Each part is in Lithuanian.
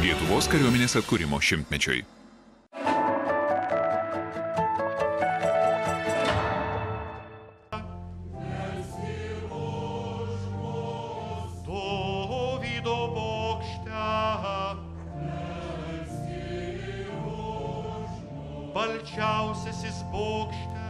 Lietuvos kariuomenės atkūrimo 100-mečiui. Balčiausiasis bokšte.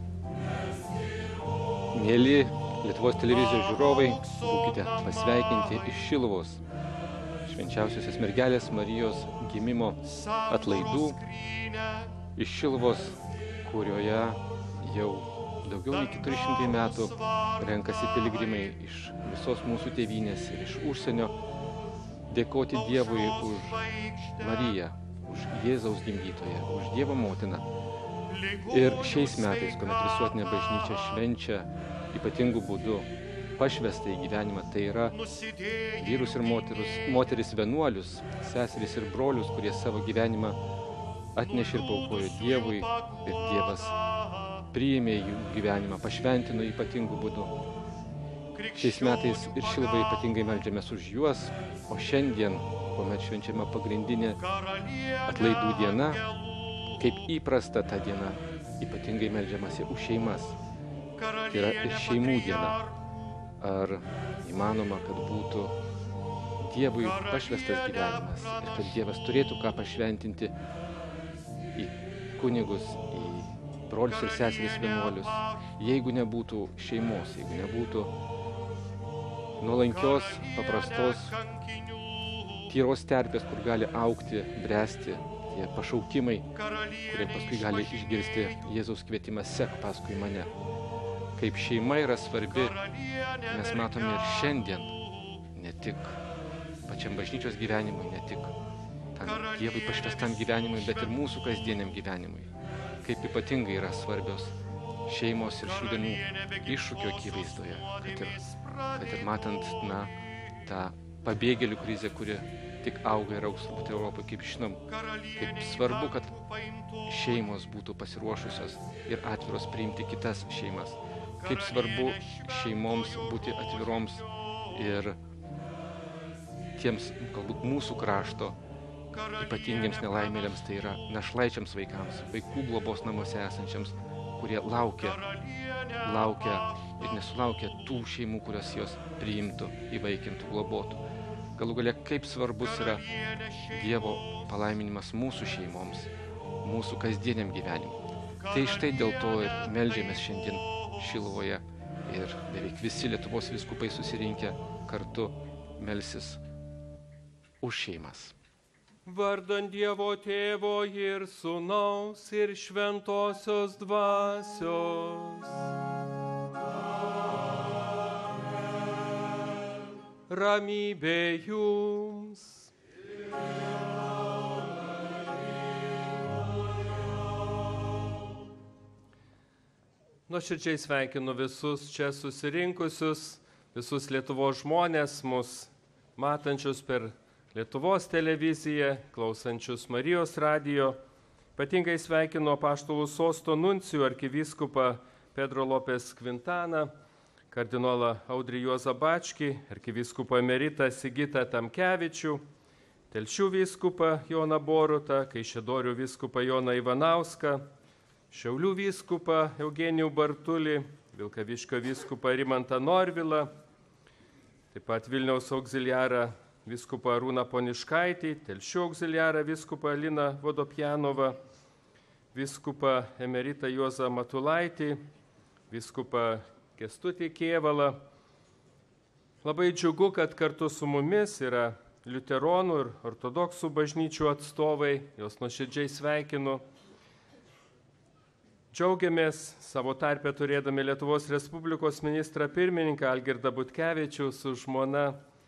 Mėly Lietuvos televizijos žiūrovai, būkite pasveikinti iš Šiluvos, švenčiausiosios mergelės Marijos gimimo atlaidų, iš Šiluvos, kurioje jau daugiau nei 400 metų renkasi piligrimai iš visos mūsų tėvynės ir iš užsienio dėkoti Dievui už Mariją, už Jėzaus gimdytoją, už Dievo motiną. Ir šiais metais, kuomet visuotinė bažnyčia švenčia ypatingų būdų pašvestą į gyvenimą, tai yra vyrus ir moteris vienuolius, seseris ir brolius, kurie savo gyvenimą atnešė ir paaukojo Dievui ir Dievas priėmė jų gyvenimą, pašventino ypatingų būdų. Šiais metais ir Šiluvai ypatingai meldžiamės už juos, o šiandien, kuomet švenčiama pagrindinė atlaidų diena, kaip įprasta ta diena, ypatingai meldžiamasi už šeimas. Tai yra ir šeimų diena. Ar įmanoma, kad būtų Dievui pašvestas gyvenimas ir kad Dievas turėtų ką pašventinti į kunigus, į brolius ir seseris vienuolius, jeigu nebūtų šeimos, jeigu nebūtų nuolankios, paprastos, tyros terpės, kur gali augti, bręsti tie pašaukimai, kurie paskui gali išgirsti Jėzaus kvietimą sek paskui mane. Kaip šeima yra svarbi, mes matome ir šiandien, ne tik pačiam bažnyčios gyvenimui, ne tik tam Dievui pašvestam gyvenimui, bet ir mūsų kasdieniam gyvenimui. Kaip ypatingai yra svarbios šeimos ir šių dienų iššūkio akivaizdoje, kad ir matant tą pabėgėlių krizę, kuri tik auga ir augs turbūt Europoje, kaip žinom, kaip svarbu, kad šeimos būtų pasiruošusios ir atviros priimti kitas šeimas. Kaip svarbu šeimoms būti atviroms ir tiems, galbūt mūsų krašto ypatingiems nelaimėliams, tai yra našlaičiams vaikams, vaikų globos namuose esančiams, kurie laukia ir nesulaukia tų šeimų, kurios jos priimtų, įvaikintų, globotų. Galų galia, kaip svarbus yra Dievo palaiminimas mūsų šeimoms, mūsų kasdieniam gyvenimui. Tai štai dėl to ir meldžiamės šiandien Šiluvoje ir beveik visi Lietuvos vyskupai susirinkę kartu melsis už šeimas. Vardan Dievo Tėvo ir Sūnaus ir Šventosios Dvasios. Ramybė jums. Nuoširdžiai sveikinu visus čia susirinkusius, visus Lietuvos žmonės, mus matančius per Lietuvos televiziją, klausančius Marijos radijo. Ypatingai sveikinu Apaštalų sosto nuncijų arkivyskupą Pedro Lopes Quintaną, kardinolą Audrį Juozą Bačkį, arkivyskupą emeritą Sigitą Tamkevičių, Telšių vyskupą Joną Borutą, Kaišiadorių vyskupą Joną Ivanauską, Šiaulių vyskupą Eugenijų Bartulį, Vilkaviškio vyskupą Rimantą Norvilą, taip pat Vilniaus auxiliarą vyskupą Arūną Poniškaitį, Telšių auxiliarą vyskupą Aliną Vodopjanovą, vyskupą emeritą Juozą Matulaitį, vyskupą Kęstutį Kėvalą. Labai džiugu, kad kartu su mumis yra liuteronų ir ortodoksų bažnyčių atstovai, jos nuoširdžiai sveikinu. Džiaugiamės savo tarpe turėdami Lietuvos Respublikos ministrą pirmininką Algirdą Butkevičių su žmona,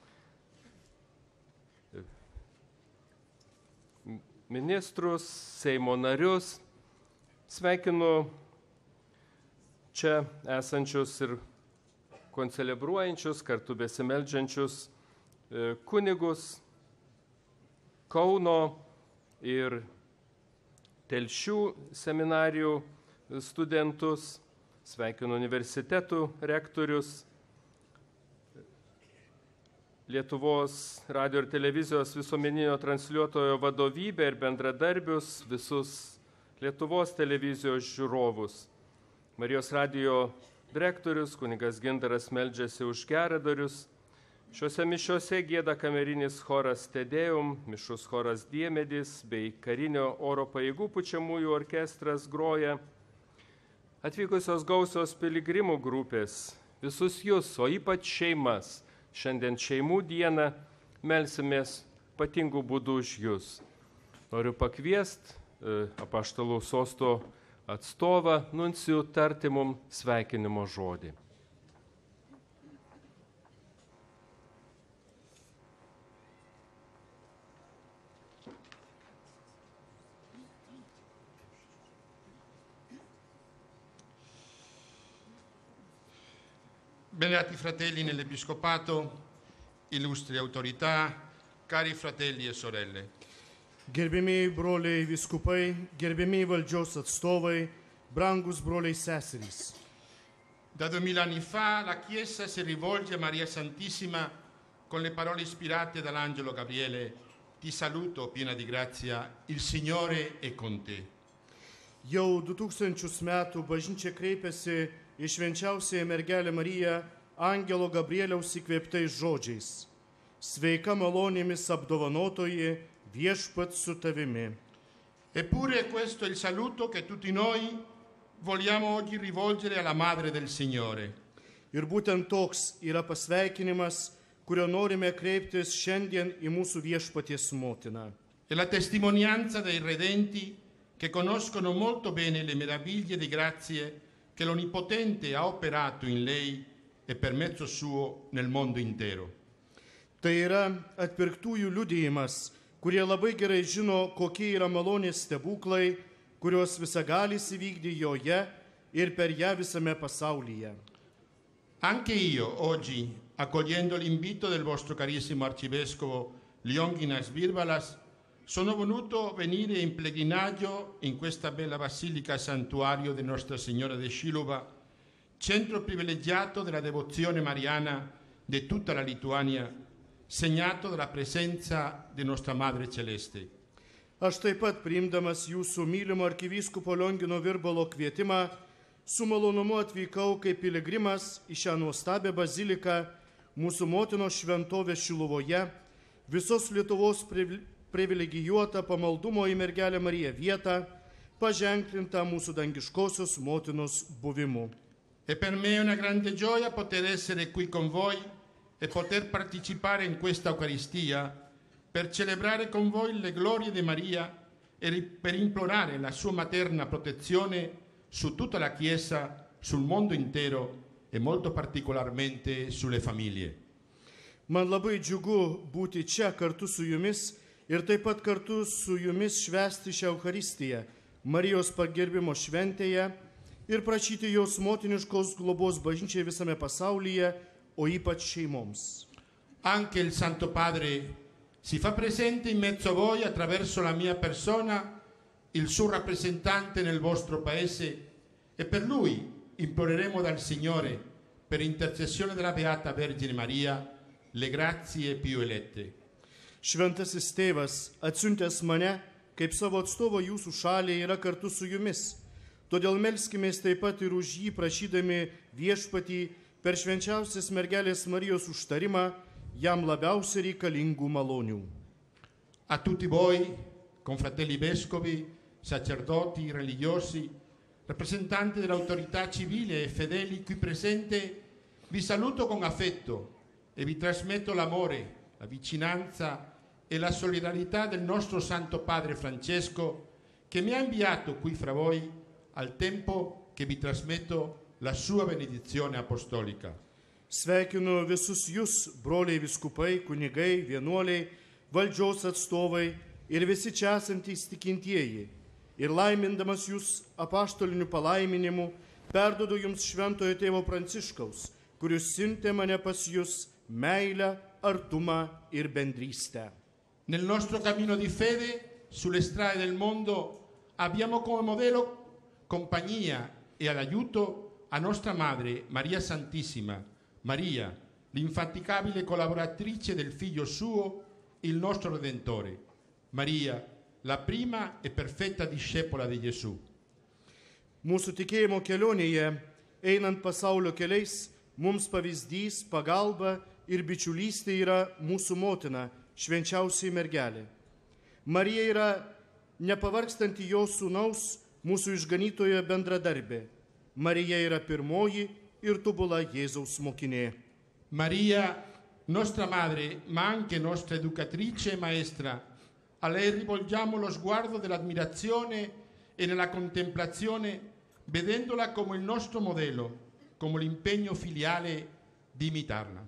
ministrus, Seimo narius. Sveikinu čia esančius ir koncelebruojančius, kartu besimeldžiančius kunigus, Kauno ir Telšių seminarijų studentus, sveikinu universitetų rektorius, Lietuvos radio ir televizijos visuomeninio transliuotojo vadovybę ir bendradarbius, visus Lietuvos televizijos žiūrovus. Marijos radio direktorius kunigas Gintaras meldžiasi už geradarius. Šiuose mišiuose gieda kamerinis choras Tedeum, mišrus choras Diemedis bei karinio oro pajėgų pučiamųjų orkestras groja. Atvykusios gausios piligrimų grupės, visus jūs, o ypač šeimas. Šiandien šeimų dieną melsimės ypatingų būdų už jūs. Noriu pakviesti apaštalų sosto atstovą nuncijų tarti mums sveikinimo žodį. Venerati fratelli nell'Episcopato, illustri autorità, cari fratelli e sorelle. Gerbėmiai broliai vyskupai, gerbėmiai valdžios atstovai, brangus broliai seserys. Da 2000 anni fa la Chiesa si rivolge a Maria Santissima con le parole ispirate dall'angelo Gabriele: Ti saluto, piena di grazia, il Signore è con te. Jau 2000 metų bažnyčia kreipėsi į švenčiausiąją mergelę Mariją angelo Gabrieliaus įkvėptais žodžiais: Sveika malonėmis apdovanotoji, viešpats su tavimi. Eppure questo è il saluto che tutti noi vogliamo oggi rivolgere alla Madre del Signore. Ir būtent toks yra pasveikinimas, kurio norime kreiptis šiandien į mūsų viešpaties motiną. È la testimonianza dei redenti che conoscono molto bene le meraviglie di grazie che l'Onnipotente ha operato in lei e per mezzo suo nel mondo intero. Tai yra atpirktųjų liudijimas, kurie labai gerai žino, kokie yra malonės stebuklai, kurios visagalis įvykdė joje ir per ją visame pasaulyje. Anche io oggi, accogliendo l'invito del vostro carissimo arcivescovo Lionginas Virbalas, sono voluto venire in pellegrinaggio in questa bella basilica santuario di Nostra Signora de Šiluva, centro privilegiato della devozione mariana di tutta la Lituania, segnato dalla presenza di Nostra Madre Celeste. Aš taip pat, priimdamas jūsų mylimo arkivyskupo Liongino Virbalo kvietimą, su malonumu atvykau kaip piligrimas į šią nuostabią baziliką, mūsų motinos šventovę Šiluvoje, visos Lietuvos privilegijuotą pamaldumo į mergelę Mariją vietą, paženklintą mūsų dangiškosios motinos buvimu. E per me è una grande gioia poter essere qui con voi e poter partecipare in questa Eucaristia per celebrare con voi le glorie di Maria e per implorare la sua materna protezione su tutta la Chiesa, sul mondo intero e molto particolarmente sulle famiglie. Man labai džiugu būti čia kartu su jumis ir taip pat kartu su jumis švęsti šią Eucharistiją, Marijos pagerbimo šventėje ir prašyti jos motiniškos globos bažnyčiai visame pasaulyje, o ypač šeimoms. Anche il Santo Padre si fa presente in mezzo a voi attraverso la mia persona, il suo rappresentante nel vostro paese, e per lui imploreremo dal Signore, per intercessione della Beata Vergine Maria, le grazie più elette. Šventasis tėvas, atsiuntęs mane, kaip savo atstovo jūsų šaliai, yra kartu su jumis. Todėl melskimės taip pat ir už jį, prašydami viešpatį per švenčiausias mergelės Marijos užtarimą jam labiausiai reikalingų malonių. A tutti voi, confratelli vescovi, sacerdoti, religiosi, rappresentanti dell'autorità civile e fedeli qui presente, vi saluto con affetto e vi trasmetto l'amore, la vicinanza e la solidarietà del nostro Santo Padre Francesco, che mi ha inviato qui fra voi al tempo che vi trasmetto la sua benedizione apostolica. Sveikinu visus jūs, broliai vyskupai, kunigai, vienuoliai, valdžios atstovai ir visi čia esantys tikintieji. Ir laimindamas jūs apaštaliniu palaiminimu, perdodu jums šventojo tėvo Pranciškaus, kuris siuntė mane pas jūs meilę, artumą ir bendrystę. Nel nostro cammino di fede sulle strade del mondo abbiamo come modello compagnia e all'aiuto a nostra Madre Maria Santissima, Maria, l'infaticabile collaboratrice del Figlio suo, il nostro Redentore, Maria, la prima e perfetta discepola di Gesù. Mūsų tikėjimo kelionėje, einant pasaulio keliais, mums pavyzdys, pagalba ir bičiulystė yra mūsų motina, švenčiausiai mergelė. Marija yra nepavarkstanti jo sūnaus, mūsų išganytojo bendradarbė. Marija yra pirmoji ir tobula Jėzaus mokinė. Maria, nostra madre, ma anche nostra educatrice e maestra, a lei rivolgiamo lo sguardo dell'ammirazione e nella contemplazione, vedendola come il nostro modello, come l'impegno filiale di imitarla.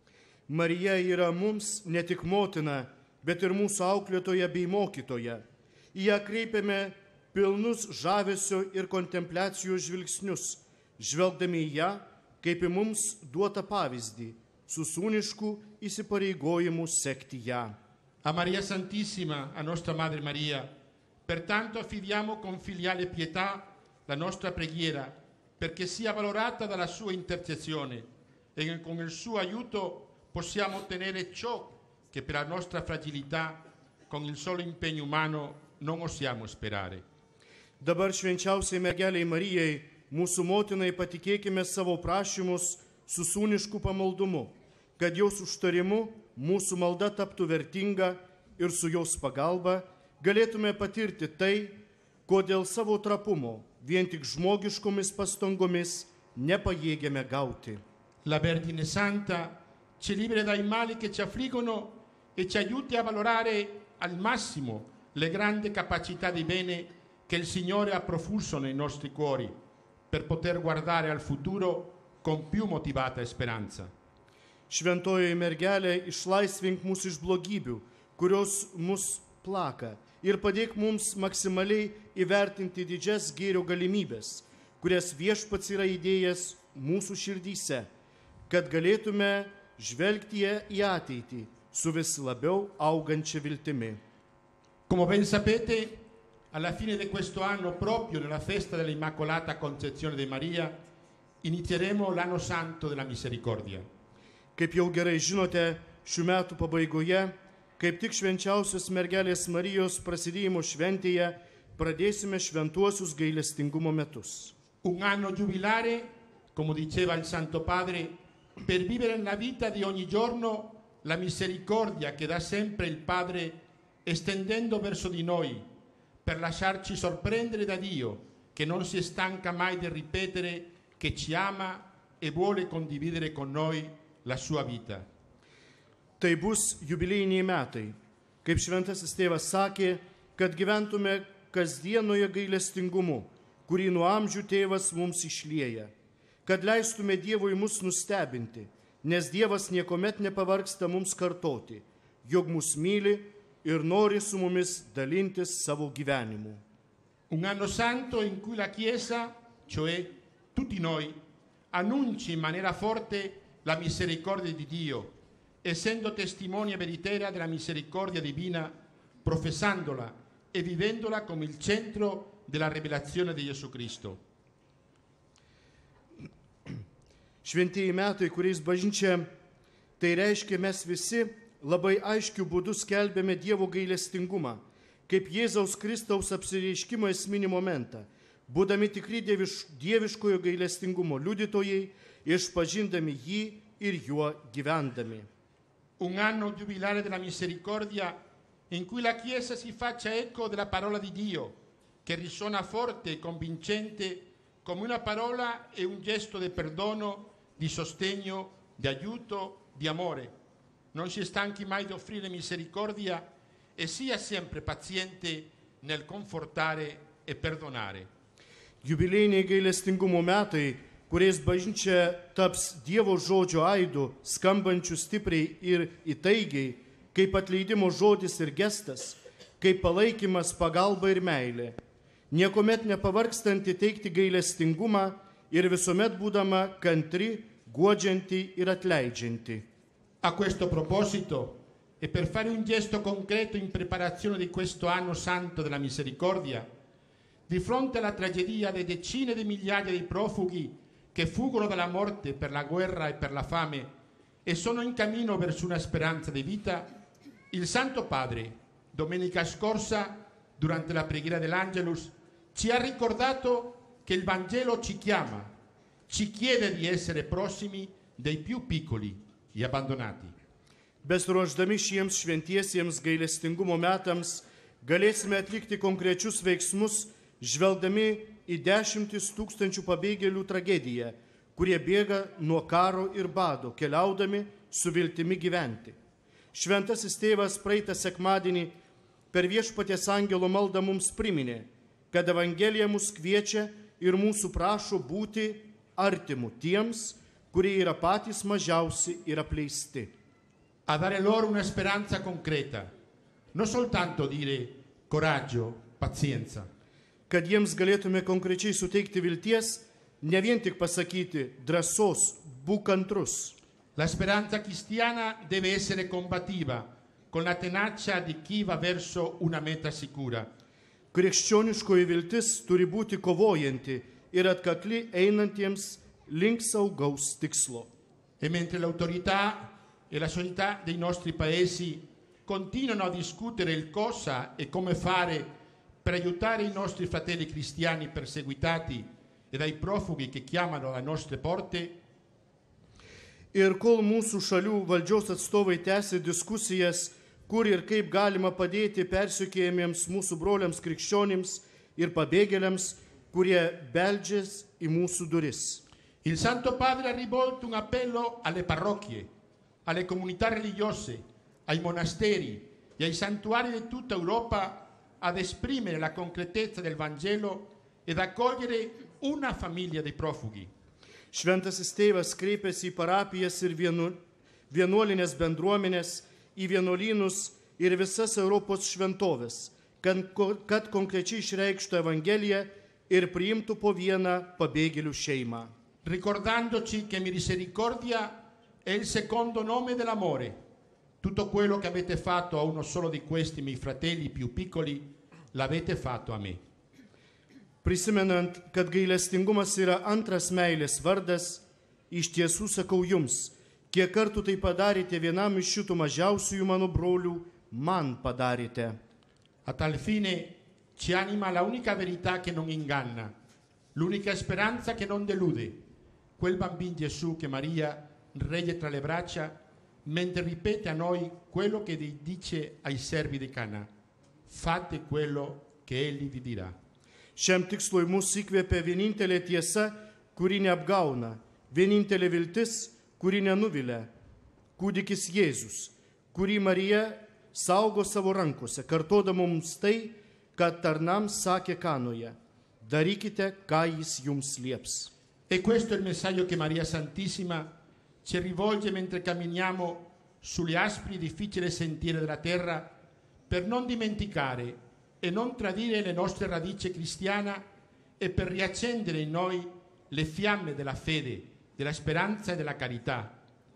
Marija yra mums ne tik motina, bet ir mūsų auklėtoja bei mokytoja. Į ją kreipiame pilnus žavesio ir kontempliacijos žvilgsnius, žvelgdami į ją kaip į mums duotą pavyzdį, su sūnišku įsipareigojimu sekti ją. A Maria Santissima, a nostra Madre Maria, pertanto affidiamo con filiale pietà la nostra preghiera perché sia valorata dalla sua intercessione e con il suo aiuto possiamo ottenere ciò che per la nostra fragilità, con il solo impegno umano, non osiamo sperare. Dabar švenčiausiai mergeliai Marijai, mūsų motinai, patikėkime savo prašymus su sūnišku pamaldumu, kad jos užtarimu mūsų malda taptų vertinga ir su jos pagalba galėtume patirti tai, ko dėl savo trapumo vien tik žmogiškomis pastangomis nepajėgiame gauti. La Vergine Santa ci liberi dai mali che ci affliggono e ci aiuti a valorare al massimo le grandi capacità di bene che il Signore ha profuso nei nostri cuori per poter guardare al futuro con più motivata speranza. Šventoji mergelė, išlaisvink mus iš blogybių, kurios mus plaka, ir padėk mums maksimaliai įvertinti didžias gėrio galimybės, kurias Viešpats yra įdėjęs mūsų širdyse, kad galėtume žvelgti į ateitį su vis labiau augančia viltimi. Come ben sapete, alla fine di questo anno, proprio nella festa dell'Immacolata Concezione di Maria, inizieremo l'anno santo della misericordia. Kaip jau gerai žinote, šių metų pabaigoje, kaip tik švenčiausios mergelės Marijos prasidėjimo šventėje, pradėsime šventuosius gailestingumo metus. Un anno giubilare, come diceva il Santo Padre, per vivere nella vita di ogni giorno la misericordia che dà sempre il Padre estendendo verso di noi, per lasciarci sorprendere da Dio, che non si stanca mai di ripetere che ci ama e vuole condividere con noi la sua vita. Tai bus jubiliejiniai metai, kaip šventasis tėvas sakė, kad gyventume kasdienoje gailestingumu, kurį nuo amžių tėvas mums išlieja, kad leistume Dievui mus nustebinti, nes Dievas niekuomet nepavargsta mums kartoti, jog mus myli ir nori su mumis dalintis savo gyvenimu. Un anno santo in cui la Chiesa, cioè tutti noi, annunci in maniera forte la misericordia di Dio, essendo testimone veritiera della misericordia divina, professandola e vivendola come il centro della rivelazione di Gesù Cristo. Šventieji metai, kuriais bažnyčia, tai reiškia mes visi labai aiškių būdų skelbėme Dievo gailestingumą, kaip Jėzaus Kristaus apsireiškimo esminį momentą, būdami tikri dieviškojo gailestingumo liudytojai, išpažindami jį ir juo gyvendami. Un anno giubilare della misericordia in cui la Chiesa si faccia eco della parola di Dio, che risuona forte e convincente come una parola e un gesto di perdono, di sostegno, di aiuto, di amore. Non si stanchi mai di offrire misericordia e sia sempre paziente nel confortare e perdonare. Jubiliejiniai gailestingumo metai, kuriais bažnyčia taps Dievo žodžio aidu, skambančių stipriai ir įtaigiai, kaip atleidimo žodis ir gestas, kaip palaikymas, pagalba ir meilė, niekuomet nepavargstanti teikti gailestingumą ir visuomet būdama kantri, guodžianti ir atleidžianti. A questo proposito, e per fare un gesto concreto in preparazione di questo anno santo della misericordia, di fronte alla tragedia di decine di migliaia di profughi che fuggono dalla morte per la guerra e per la fame, e sono in cammino verso una speranza di vita, il Santo Padre, domenica scorsa, durante la preghiera dell'Angelus, ci ha ricordato che il Vangelo ci chiama, ci chiede di essere prossimi dei più piccoli e abbandonati. Besiruošdami šiems šventiesiems gailestingumo metams, galėsime atlikti konkrečius veiksmus, žvelgdami į 10,000 pabėgėlių tragediją, kurie bėga nuo karo ir bado, keliaudami su viltimi gyventi. Šventasis tėvas praeitą sekmadienį per Viešpaties angelo maldą mums priminė, kad Evangelija mus kviečia ir mūsų prašo būti artimu tiems, kurie yra patys mažiausi ir apleisti. A dare loro una speranza concreta, non soltanto dire coraggio, pazienza. Kad jiems galėtume konkrečiai suteikti vilties, ne vien tik pasakyti drąsos, būk kantrus. La speranza cristiana deve essere combattiva, con la tenacia di chi va verso una meta sicura. Krikščioniškoji viltis turi būti kovojanti ir atkakli einantiems link saugaus tikslo. E mentre l'autorità e la società dei nostri paesi continuano a discutere il cosa e come fare per aiutare i nostri fratelli cristiani perseguitati e dai profughi che chiamano alle nostre porte, Ir kol mūsų šalių valdžios atstovai tęsia diskusijas, kur ir kaip galima padėti persekiojamiems mūsų broliams krikščionims ir pabėgėliams, kurie beldžias į mūsų duris. il Santo Padre ha rivolto un appello alle parrocchie, alle comunità religiose, ai monasteri e ai santuari di tutta Europa ad esprimere la concretezza del Vangelo ed accogliere una famiglia dei profughi. Šventasis tėvas kreipėsi į parapijas ir vienuolinės bendruomenės, į vienuolynus ir visas Europos šventovės, kad konkrečiai išreikštų Evangeliją ir priimtų po vieną pabėgėlių šeimą. Ricordandoci che misericordia è il secondo nome dell'amore. Tutto quello che avete fatto a uno solo di questi miei fratelli più piccoli, l'avete fatto a me. Prisimenant, kad gailestingumas yra antras meilės vardas, iš tiesų sakau jums, kiek kartų tai padarėte vienam iš šitų mažiausiųjų mano brolių, man padarėte. A tal fine ci anima la unica verità che non inganna, l'unica speranza che non delude, quel bambino Gesù che Maria regge tra le braccia mentre ripete a noi quello che dice ai servi di Cana: fate quello che egli vi dirà. Šiam tikslui mūsų įkvėpia vienintelė tiesa, kuri neapgauna, vienintelė viltis, kuri nenuvilia, kūdikis Jėzus, kurį Marija saugo savo rankose, kartodama mums tai, kad tarnams sakė Kanoje: darykite, ką jis jums lieps. E questo è il messaggio che Maria Santissima ci rivolge mentre camminiamo sugli aspri e difficili sentieri della terra per non dimenticare e non tradire le nostre radici cristiane e per riaccendere in noi le fiamme della fede, della speranza e della carità.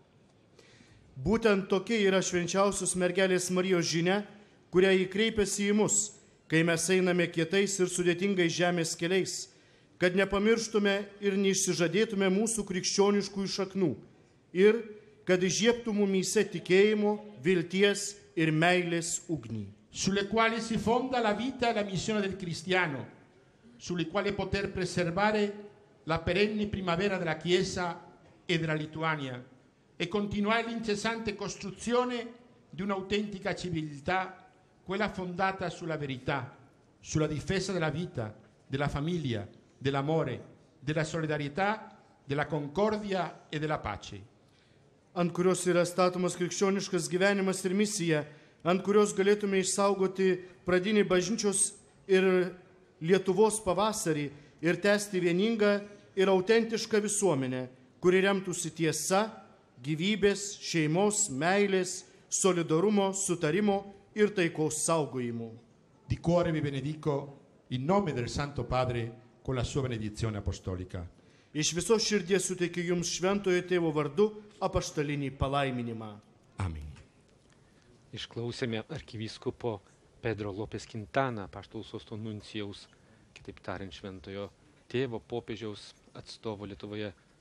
Būtent tokia yra švenčiausios mergelės Marijos žinia, kurią jį kreipiasi į mus, kai mes einame kietais ir sudėtingais žemės keliais, kad nepamirštume ir neišsižadėtume mūsų krikščioniškųjų šaknų ir kad įžiebtų mumyse tikėjimo, vilties ir meilės ugnį. Sulle quali si fonda la vita e la missione del cristiano, sulle quali poter preservare la perenne primavera della Chiesa e della Lituania e continuare l'incessante costruzione di un'autentica civiltà, quella fondata sulla verità, sulla difesa della vita, della famiglia, dell'amore, della solidarietà, della concordia e della pace. Ant kurios yra statomas krikščioniškas gyvenimas ir misija, ant kurios galėtume išsaugoti pradinį bažnyčios ir Lietuvos pavasarį ir tęsti vieningą ir autentišką visuomenę, kuri remtųsi tiesa, gyvybės, šeimos, meilės, solidarumo, sutarimo ir taikos saugojimu. Di cuore vi benedico in nome del Santo Padre con la sua benedizione apostolica. Iš visos širdies suteikiu jums šventojo tėvo vardu apaštalinį palaiminimą. Amen. Išklausėme arkivyskupo Pedro Lopes Quintana, apaštalų sosto nuncijaus, kitaip tariant šventojo tėvo popiežiaus atstovo Lietuvoje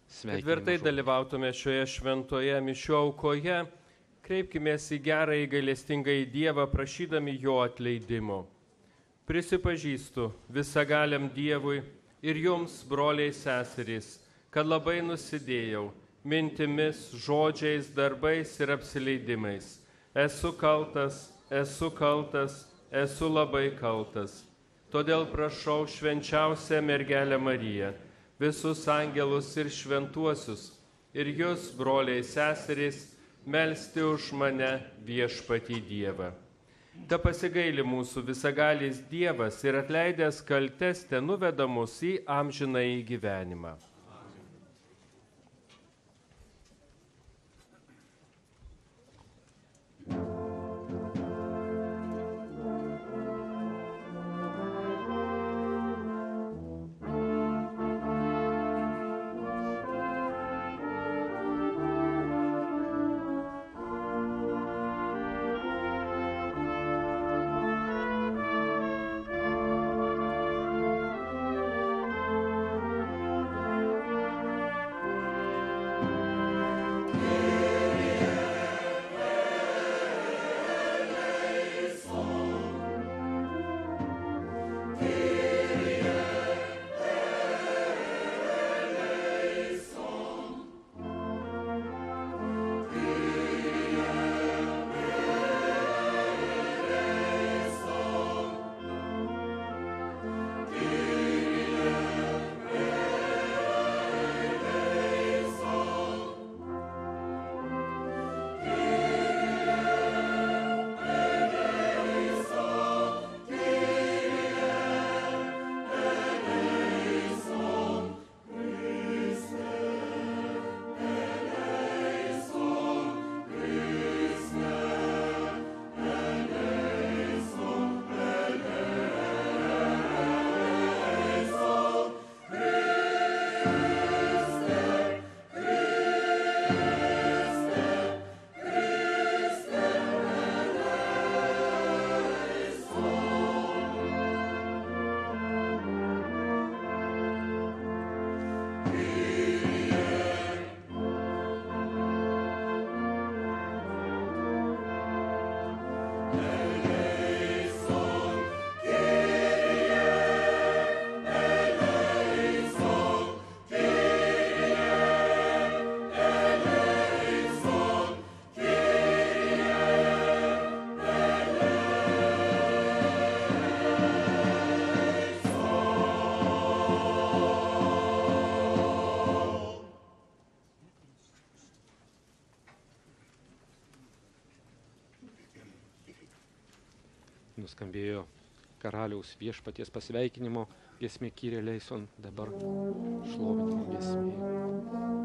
Tvirtai sveikinimo. dalyvautume šioje šventoje mišių aukoje, kreipkimės į gerąjį gailestingąjį Dievą, prašydami jo atleidimo. Prisipažįstu visagaliam Dievui ir jums, broliai seserys, kad labai nusidėjau mintimis, žodžiais, darbais ir apsileidimais. Esu kaltas, esu labai kaltas. Todėl prašau švenčiausią mergelę Mariją, visus angelus ir šventuosius, ir jūs, broliai seserys, melsti už mane Viešpatį Dievą. Ta pasigaili mūsų visagalis Dievas ir atleidęs kaltes te nuveda mus į amžinąjį gyvenimą. Nuskambėjo karaliaus Viešpaties pasveikinimo giesmė Kyrie eleison, dabar šlovinimo giesmė.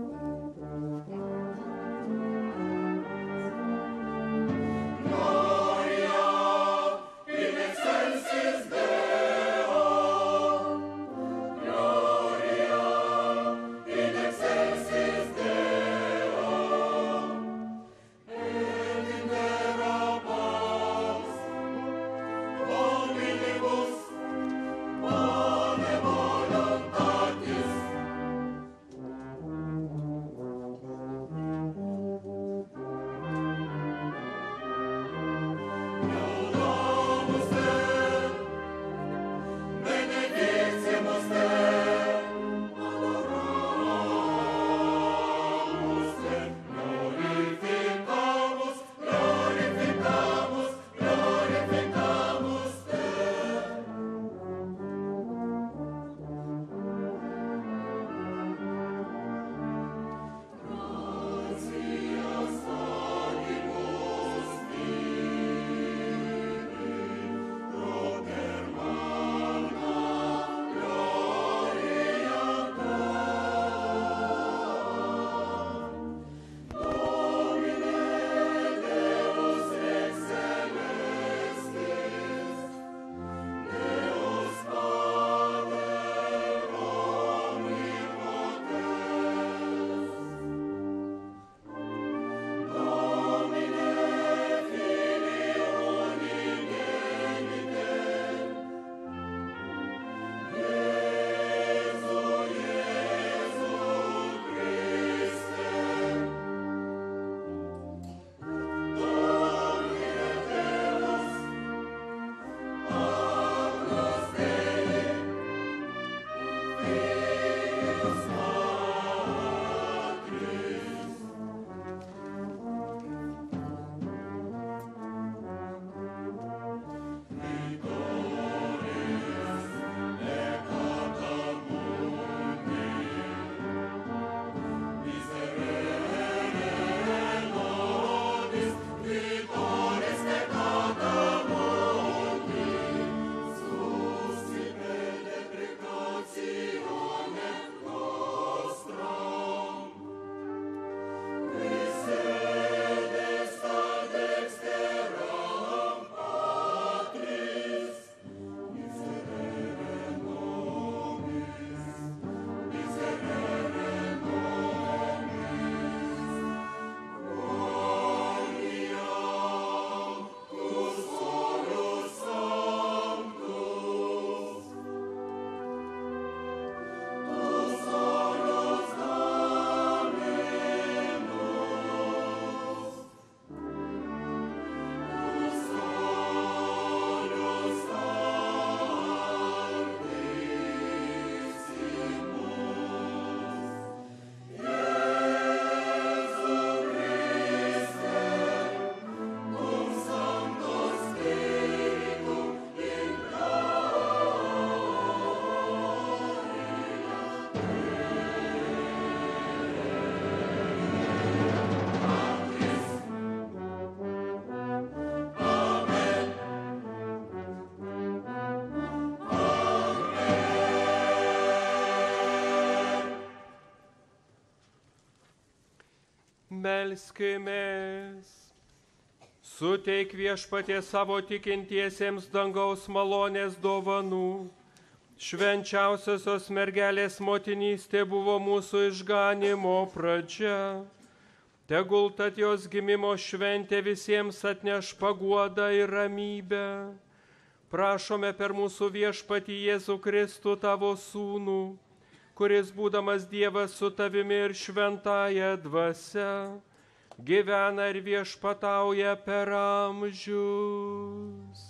melskimės. Suteik Viešpatie savo tikintiesiems dangaus malonės dovanų. Švenčiausiosios mergelės motinystė buvo mūsų išganimo pradžia. Tegul tad jos gimimo šventė visiems atneš paguodą ir ramybę. Prašome per mūsų Viešpatį Jėzų Kristų tavo sūnų, kuris būdamas Dievas su tavimi ir šventąja dvasia, gyvena ir viešpatauja per amžius.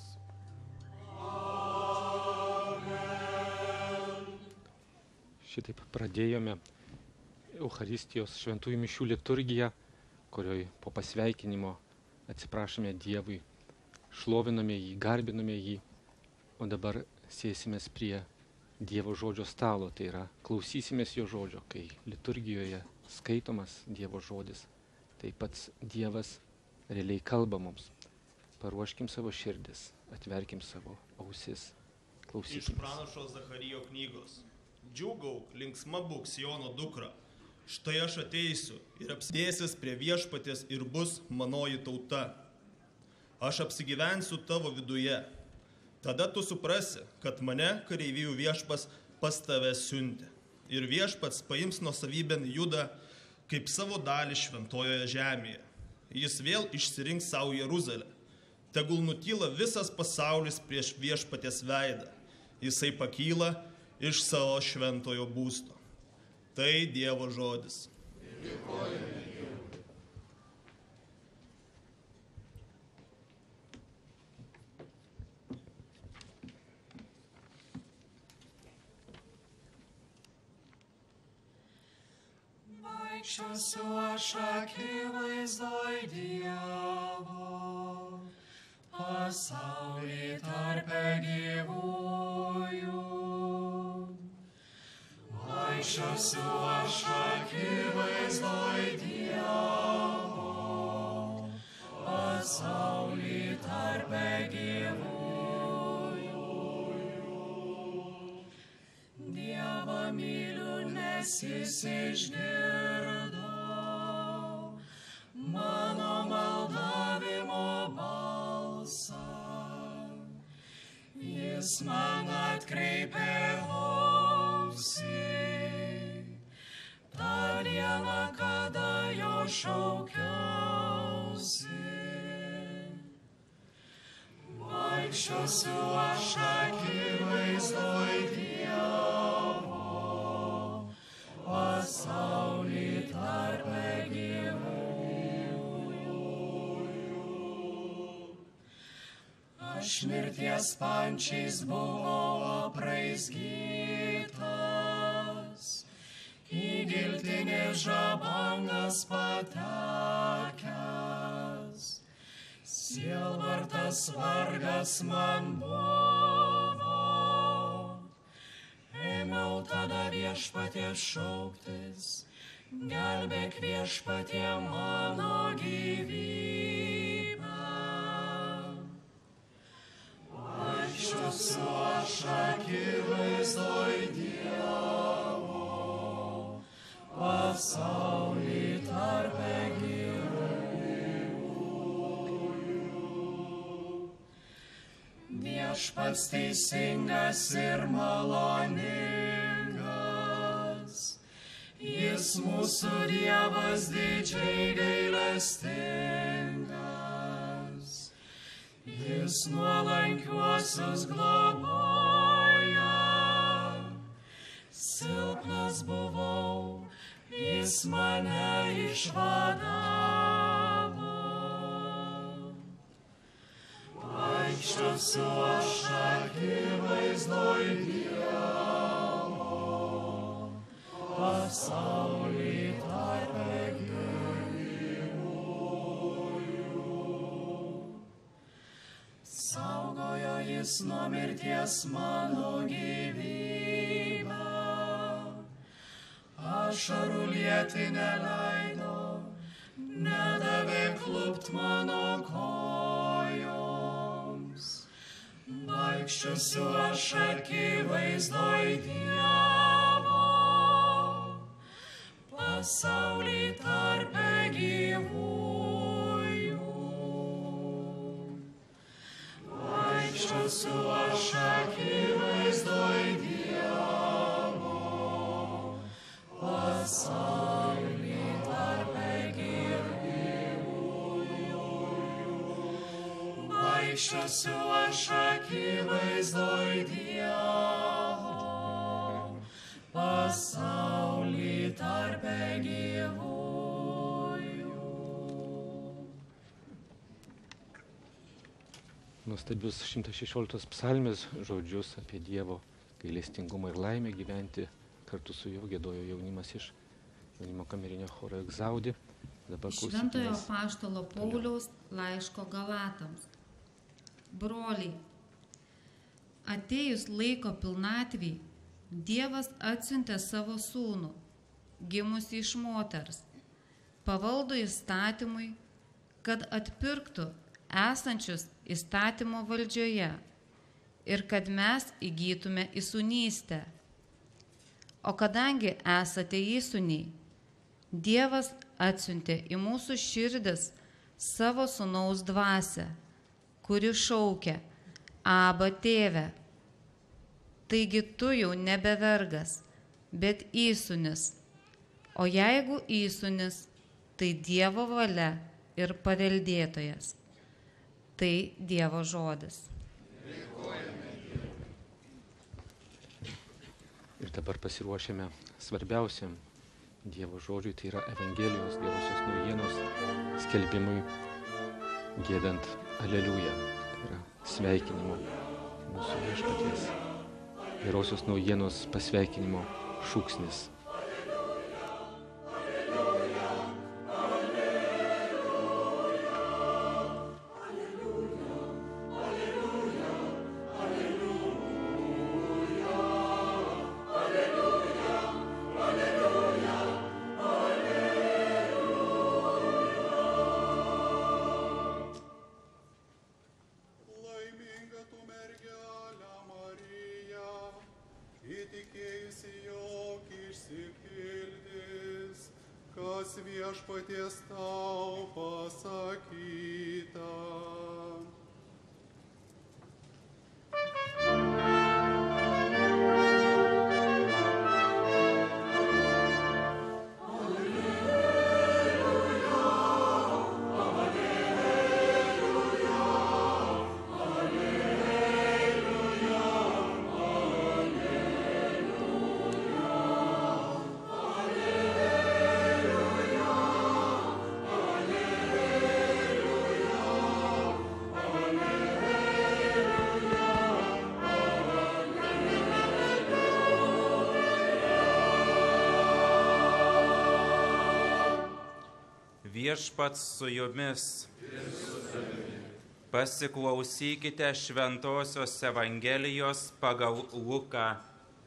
Šitaip pradėjome Eucharistijos šventųjų mišių liturgiją, kurioje po pasveikinimo atsiprašome Dievui, šloviname jį, garbiname jį, o dabar sėsimės prie Dievo žodžio stalo, tai yra klausysimės jo žodžio, kai liturgijoje skaitomas Dievo žodis, tai pats Dievas realiai kalba mums. Paruoškim savo širdis, atverkim savo ausis, klausykime. Iš pranašo Zacharijo knygos. Džiūgauk, linksma būk Siono dukra. Štai aš ateisiu ir apsidėsis prie Viešpaties ir bus manoji tauta. Aš apsigyvensiu tavo viduje. Tada tu suprasi, kad mane kareivijų Viešpats pas tave siuntė. Ir Viešpats paims nuosavybėn Judą kaip savo dalį šventojoje žemėje. Jis vėl išsirinks savo Jeruzalę. Tegul nutyla visas pasaulis prieš Viešpaties veidą. Jisai pakyla iš savo šventojo būsto. Tai Dievo žodis. Vaikščiosiu aš akivaizdoj Dievo, pasaulį tarpe gyvųjų. Vaikščiosiu aš akivaizdoj Dievo, pasaulį tarpe gyvųjų. Dievą myliu, nes jis išgirdo mano maldavimo balsą. Jis man atkreipė ausį, tą dieną, kada jo šaukiausi. Vaikščiosiu aš akivaizdoj Dievo, pasaulį tarpe gyvųjų. Aš mirties pančiais buvau apraizgytas, į giltinį žabangas patekęs. Sielvartas vargas man buvo, ėmiau tada Viešpatie šauktis, gelbėk Viešpatie mano gyvybę. Vaikščiosiu aš akivaizdoj Dievo, pasaulį tarpe gyvųjų. Viešpats teisingas ir maloningas, jis mūsų Dievas didžiai gailestingas. Jis nuolankiuosius globoja, silpnas buvau, jis mane išvadavo. Vaikščiosiu aš akivaizdoj Dievo, pasaulį tarpe gyvųjų. Saugojo jis nuo mirties mano gyvybę, ašarų lieti neleido, nedavė klupt mano kojoms. Vaikščiosiu aš akivaizdoj Dievo, pasaulį tarpe gyvųjų. Vaikščiosiu aš akivaizdoj Dievo, pasaulį tarpe gyvųjų. Vaikščiosiu aš akivaizdoj Dievo, pasaulį tarpe gyvųjų. Nuostabius 116 psalmės žodžius apie Dievo gailestingumą ir laimę gyventi kartu su juo giedojo jaunimas iš jaunimo kamerinio choro Egzaudi. Dabar Šventojo apaštalo Pauliaus laiško Galatams. Broliai, atėjus laiko pilnatvei, Dievas atsiuntė savo sūnų, gimusį iš moters, pavaldų įstatymui, kad atpirktų esančius įstatymo valdžioje ir kad mes įgytume įsūnystę. O kadangi esate įsūniai, Dievas atsiuntė į mūsų širdis savo sūnaus dvasią, kuri šaukia: Aba, tėve. Taigi tu jau nebe vergas, bet įsūnis. O jeigu įsūnis, tai Dievo valia ir paveldėtojas. Tai Dievo žodis. Ir dabar pasiruošėme svarbiausiam Dievo žodžiui, tai yra Evangelijos gerosios naujienos skelbimui, giedant Aleliuja. Tai yra sveikinimo mūsų viešpaties gerosios naujienos pasveikinimo šūksnis. Viešpaties tau pasakyta. Viešpats su jumis. Pasiklausykite Šventosios Evangelijos pagal Luką.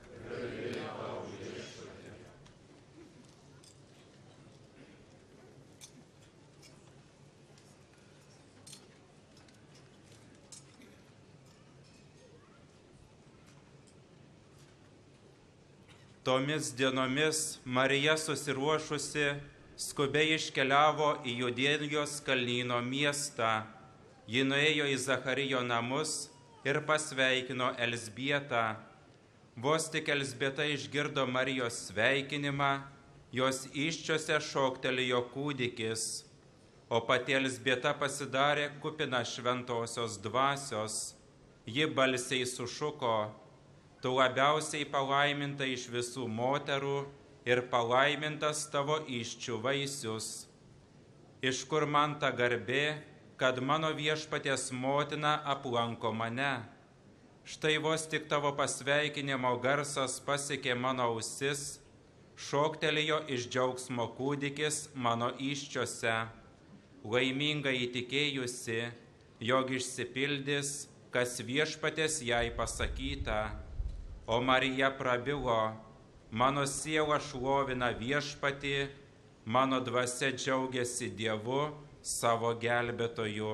Tomis dienomis Marija susiruošusi skubiai iškeliavo į Judėjos kalnyno miestą. Ji nuėjo į Zacharijo namus ir pasveikino Elzbietą. Vos tik Elzbieta išgirdo Marijos sveikinimą, jos įsčiose šoktelėjo kūdikis, o pati Elzbieta pasidarė kupina šventosios dvasios. Ji balsiai sušuko: Tu labiausiai palaiminta iš visų moterų ir palaimintas tavo įsčių vaisius. Iš kur man ta garbė, kad mano viešpaties motina aplanko mane? Štai vos tik tavo pasveikinimo garsas pasiekė mano ausis, šoktelėjo iš džiaugsmo kūdikis mano įsčiose. Laiminga įtikėjusi, jog išsipildys, kas viešpaties jai pasakyta. O Marija prabilo: Mano siela šlovina viešpatį, mano dvasia džiaugiasi Dievu, savo gelbėtoju.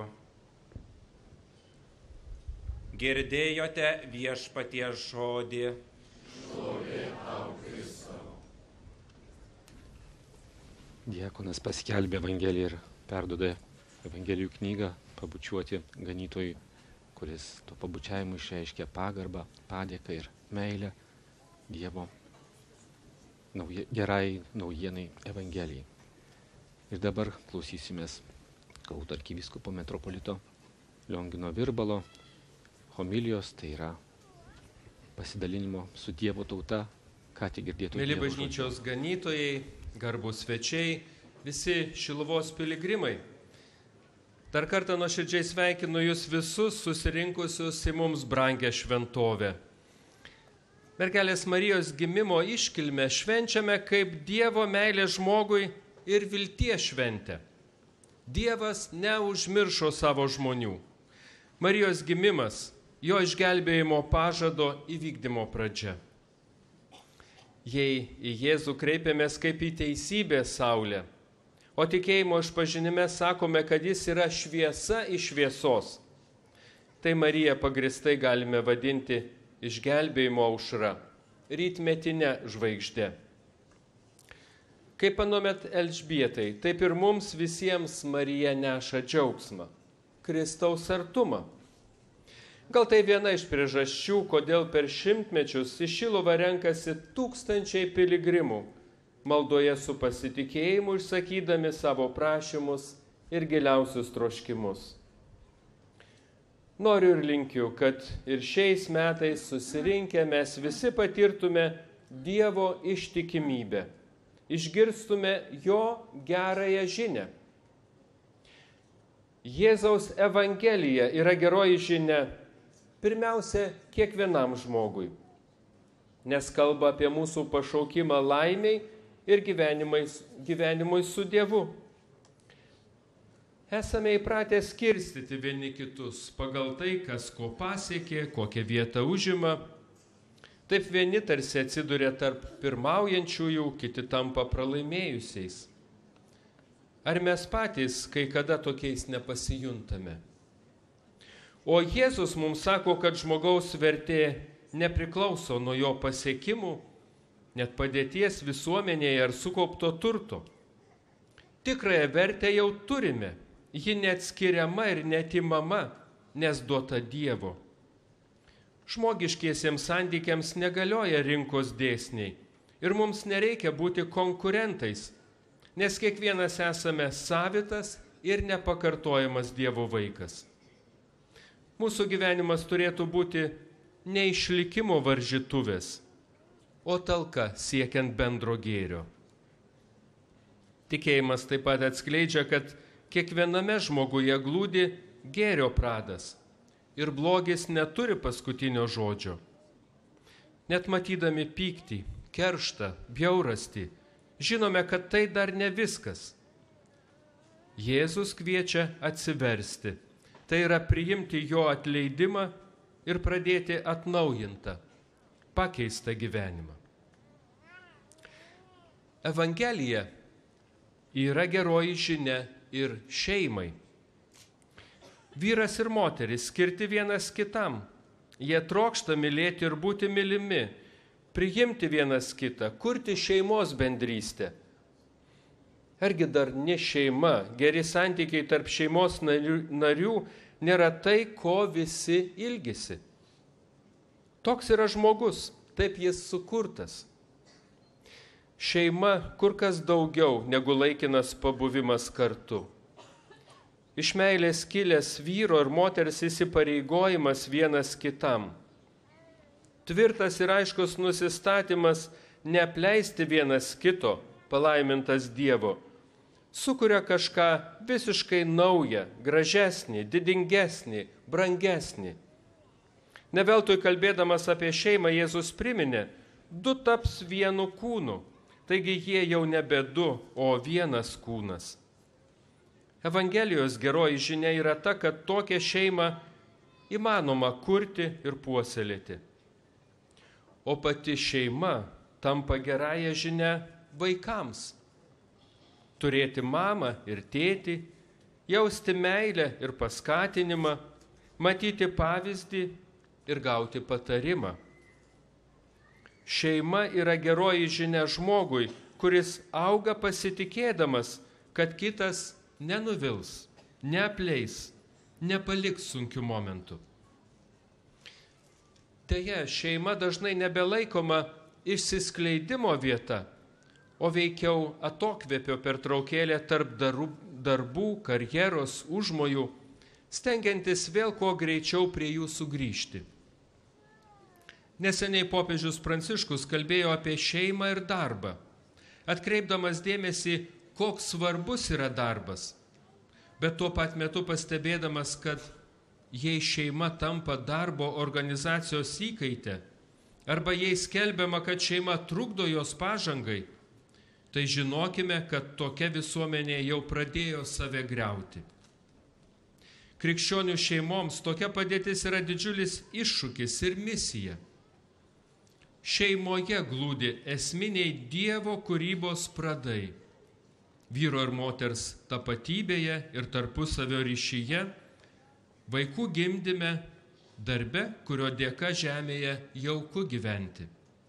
Girdėjote viešpaties žodį. Šlovė tau, Kristau. Diakonas paskelbė Evangeliją ir perduoda Evangelijų knygą pabučiuoti ganytojui, kuris to pabučiavimu išreiškia pagarbą, padėką ir meilę Dievo gerai naujienai Evangelijai. Ir dabar klausysimės Kauno arkivyskupo metropolito Liongino Virbalo homilijos, tai yra pasidalinimo su Dievo tauta, ką tik girdėtų. Mėly bažnyčios ganytojai, garbūs svečiai, visi Šiluvos piligrimai. Dar kartą nuoširdžiai sveikinu jūs visus susirinkusius į mums brangę šventovę. Mergelės Marijos gimimo iškilmę švenčiame kaip Dievo meilės žmogui ir vilties šventę. Dievas neužmiršo savo žmonių. Marijos gimimas, jo išgelbėjimo pažado įvykdymo pradžia. Jei į Jėzų kreipiamės kaip į teisybės saulę, o tikėjimo išpažinime sakome, kad jis yra šviesa iš šviesos, tai Mariją pagristai galime vadinti išgelbėjimo aušra, rytmetinė žvaigždė. Kaip anuomet Elžbietai, taip ir mums visiems Marija neša džiaugsmą, Kristaus artumą. Gal tai viena iš priežasčių, kodėl per šimtmečius į Šiluvą renkasi tūkstančiai piligrimų, maldoje su pasitikėjimu išsakydami savo prašymus ir giliausius troškimus. Noriu ir linkiu, kad ir šiais metais susirinkę mes visi patirtume Dievo ištikimybę, išgirstume jo gerąją žinią. Jėzaus Evangelija yra geroji žinia pirmiausia kiekvienam žmogui, nes kalba apie mūsų pašaukimą laimiai ir gyvenimui su Dievu. Esame įpratę skirstyti vieni kitus pagal tai, kas ko pasiekė, kokią vietą užima. Taip vieni tarsi atsiduria tarp pirmaujančiųjų, kiti tampa pralaimėjusiais. Ar mes patys kai kada tokiais nepasijuntame? O Jėzus mums sako, kad žmogaus vertė nepriklauso nuo jo pasiekimų, net padėties visuomenėje ar sukaupto turto. Tikrąją vertę jau turime, ji neatskiriama ir neatimama, nes duota Dievo. Žmogiškiesiems santykiams negalioja rinkos dėsniai ir mums nereikia būti konkurentais, nes kiekvienas esame savitas ir nepakartojamas Dievo vaikas. Mūsų gyvenimas turėtų būti ne išlikimo varžytuvės, o talka siekiant bendro gėrio. Tikėjimas taip pat atskleidžia, kad kiekviename žmoguje glūdi gėrio pradas ir blogis neturi paskutinio žodžio. Net matydami pyktį, kerštą, bjaurastį, žinome, kad tai dar ne viskas. Jėzus kviečia atsiversti, tai yra priimti jo atleidimą ir pradėti atnaujintą, pakeistą gyvenimą. Evangelija yra geroji žinia ir šeimai. Vyras ir moteris skirti vienas kitam. Jie trokšta mylėti ir būti mylimi, priimti vienas kitą, kurti šeimos bendrystę. Argi dar ne šeima, geri santykiai tarp šeimos narių nėra tai, ko visi ilgisi. Toks yra žmogus, taip jis sukurtas. Šeima kur kas daugiau negu laikinas pabuvimas kartu. Iš meilės kilęs vyro ir moters įsipareigojimas vienas kitam. Tvirtas ir aiškus nusistatymas neapleisti vienas kito, palaimintas Dievo, sukuria kažką visiškai naują, gražesnį, didingesnį, brangesnį. Ne veltui kalbėdamas apie šeimą Jėzus priminė, du taps vienu kūnu, taigi jie jau nebe du, o vienas kūnas. Evangelijos geroji žinia yra ta, kad tokią šeimą įmanoma kurti ir puoselėti. O pati šeima tampa gerąją žinią vaikams. Turėti mamą ir tėtį, jausti meilę ir paskatinimą, matyti pavyzdį ir gauti patarimą. Šeima yra geroji žinia žmogui, kuris auga pasitikėdamas, kad kitas nenuvils, neapleis, nepaliks sunkių momentų. Deja, šeima dažnai nebelaikoma išsiskleidimo vieta, o veikiau atokvėpio pertraukėlė tarp darbų, karjeros, užmojų, stengiantis vėl kuo greičiau prie jų sugrįžti. Neseniai popiežius Pranciškus kalbėjo apie šeimą ir darbą, atkreipdamas dėmesį, koks svarbus yra darbas, bet tuo pat metu pastebėdamas, kad jei šeima tampa darbo organizacijos įkaite, arba jei skelbiama, kad šeima trukdo jos pažangai, tai žinokime, kad tokia visuomenė jau pradėjo save griauti. Krikščionių šeimoms tokia padėtis yra didžiulis iššūkis ir misija. Šeimoje glūdi esminiai Dievo kūrybos pradai. Vyro ir moters tapatybėje ir tarpusavio ryšyje, vaikų gimdyme, darbe, kurio dėka žemėje jauku gyventi.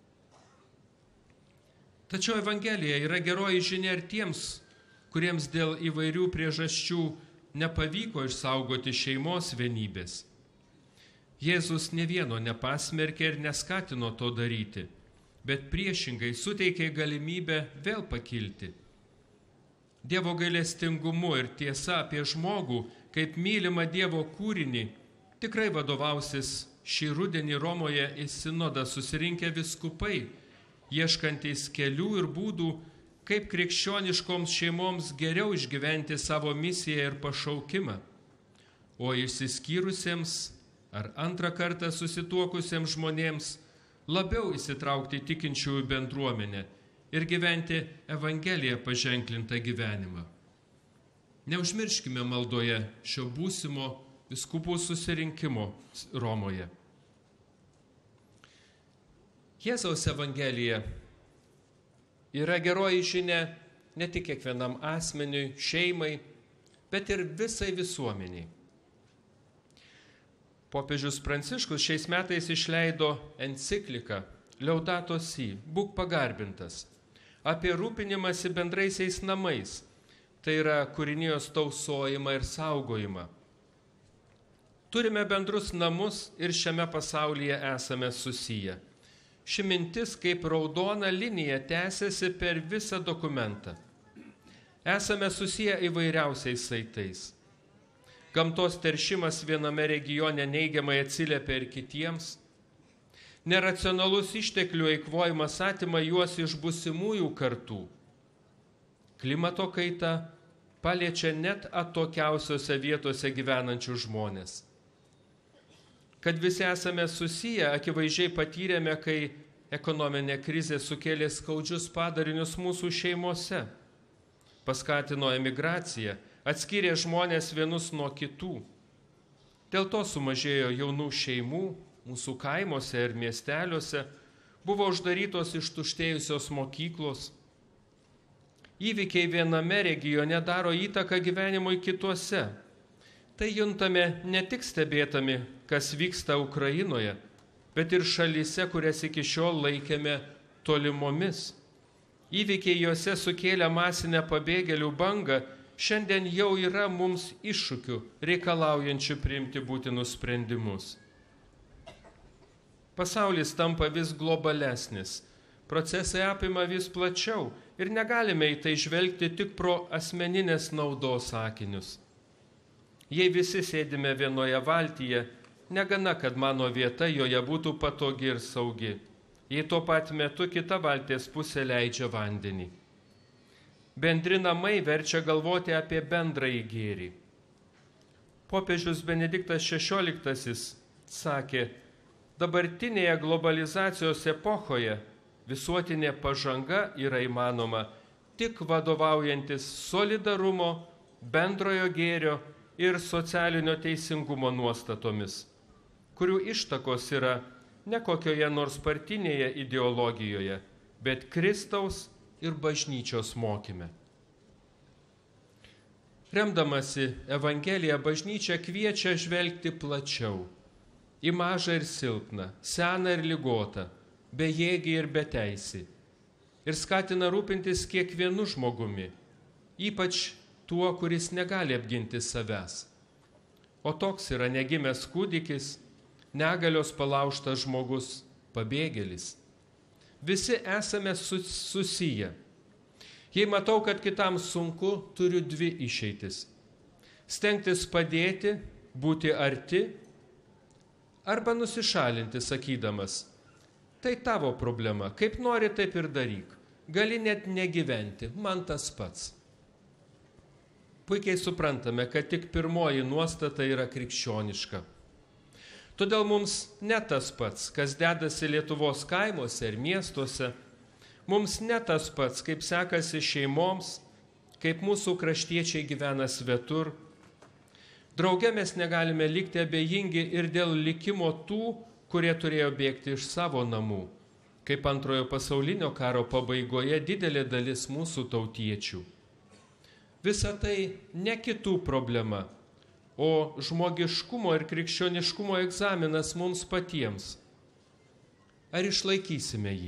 Tačiau Evangelija yra geroji žinia ir tiems, kuriems dėl įvairių priežasčių nepavyko išsaugoti šeimos vienybės. Jėzus ne vieno nepasmerkė ir neskatino to daryti, bet priešingai suteikė galimybę vėl pakilti. Dievo gailestingumu ir tiesa apie žmogų, kaip mylimą Dievo kūrinį, tikrai vadovausis šį rudenį Romoje į sinodą susirinkę vyskupai, ieškantys kelių ir būdų, kaip krikščioniškoms šeimoms geriau išgyventi savo misiją ir pašaukimą, o išsiskyrusiems ar antrą kartą susituokusiems žmonėms labiau įsitraukti į tikinčiųjų bendruomenę ir gyventi Evangeliją paženklintą gyvenimą. Neužmirškime maldoje šio būsimo vyskupų susirinkimo Romoje. Jėzaus Evangelija yra geroji žinia ne tik kiekvienam asmeniui, šeimai, bet ir visai visuomeniai. Popiežius Pranciškus šiais metais išleido encikliką Laudato Si, būk pagarbintas, apie rūpinimąsi bendraisiais namais, tai yra kūrinijos tausojimą ir saugojimą. Turime bendrus namus ir šiame pasaulyje esame susiję. Ši mintis kaip raudona linija tęsiasi per visą dokumentą. Esame susiję įvairiausiais saitais. Gamtos teršimas viename regione neigiamai atsiliepia ir kitiems. Neracionalus išteklių eikvojimas atima juos iš būsimųjų kartų. Klimato kaita paliečia net atokiausiose vietose gyvenančių žmonės. Kad visi esame susiję, akivaizdžiai patyrėme, kai ekonominė krizė sukėlė skaudžius padarinius mūsų šeimose, paskatino emigraciją, atskyrė žmonės vienus nuo kitų. Dėl to sumažėjo jaunų šeimų, mūsų kaimuose ir miesteliuose, buvo uždarytos ištuštėjusios mokyklos. Įvykiai viename regione daro įtaką gyvenimui kituose. Tai juntame ne tik stebėtami, kas vyksta Ukrainoje, bet ir šalyse, kurias iki šiol laikėme tolimomis. Įvykiai juose sukėlė masinę pabėgėlių bangą, šiandien jau yra mums iššūkių, reikalaujančių priimti būtinus sprendimus. Pasaulis tampa vis globalesnis, procesai apima vis plačiau ir negalime į tai žvelgti tik pro asmeninės naudos akinius. Jei visi sėdime vienoje valtyje, negana, kad mano vieta joje būtų patogi ir saugi, jei tuo pat metu kita valties pusė leidžia vandenį. Bendri namai verčia galvoti apie bendrąjį gėrį. Popiežius Benediktas XVI sakė, dabartinėje globalizacijos epochoje visuotinė pažanga yra įmanoma tik vadovaujantis solidarumo, bendrojo gėrio ir socialinio teisingumo nuostatomis, kurių ištakos yra ne kokioje nors partinėje ideologijoje, bet Kristaus ir bažnyčios mokyme. Remdamasi Evangeliją, bažnyčia kviečia žvelgti plačiau, į mažą ir silpną, seną ir ligotą, bejėgį ir beteisį, ir skatina rūpintis kiekvienu žmogumi, ypač tuo, kuris negali apginti savęs. O toks yra negimęs kūdikis, negalios palaužtas žmogus, pabėgėlis. Visi esame susiję. Jei matau, kad kitam sunku, turiu dvi išeitis. Stengtis padėti, būti arti, arba nusišalinti, sakydamas, tai tavo problema, kaip nori, taip ir daryk. Gali net negyventi, man tas pats. Puikiai suprantame, kad tik pirmoji nuostata yra krikščioniška. Todėl mums ne tas pats, kas dedasi Lietuvos kaimuose ir miestuose, mums ne tas pats, kaip sekasi šeimoms, kaip mūsų kraštiečiai gyvena svetur. Drauge mes negalime likti abejingi ir dėl likimo tų, kurie turėjo bėgti iš savo namų, kaip Antrojo pasaulinio karo pabaigoje didelė dalis mūsų tautiečių. Visa tai ne kitų problema, o žmogiškumo ir krikščioniškumo egzaminas mums patiems. Ar išlaikysime jį?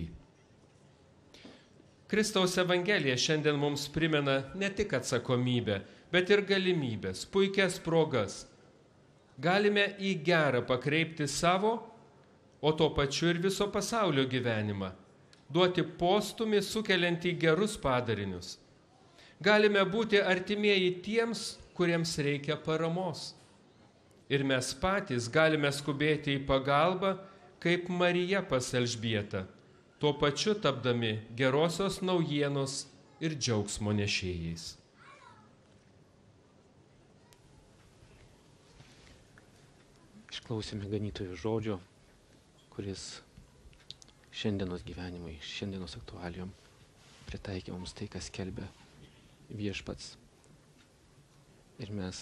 Kristaus Evangelija šiandien mums primena ne tik atsakomybę, bet ir galimybės, puikias progas. Galime į gerą pakreipti savo, o tuo pačiu ir viso pasaulio gyvenimą, duoti postumį sukeliantį gerus padarinius. Galime būti artimieji tiems, kuriems reikia paramos. Ir mes patys galime skubėti į pagalbą, kaip Marija pas Elžbietą, tuo pačiu tapdami gerosios naujienos ir džiaugsmo nešėjais. Išklausėme ganytojų žodžio, kuris šiandienos gyvenimui, šiandienos aktualijom pritaikė mums tai, kas skelbia Viešpats. Ir mes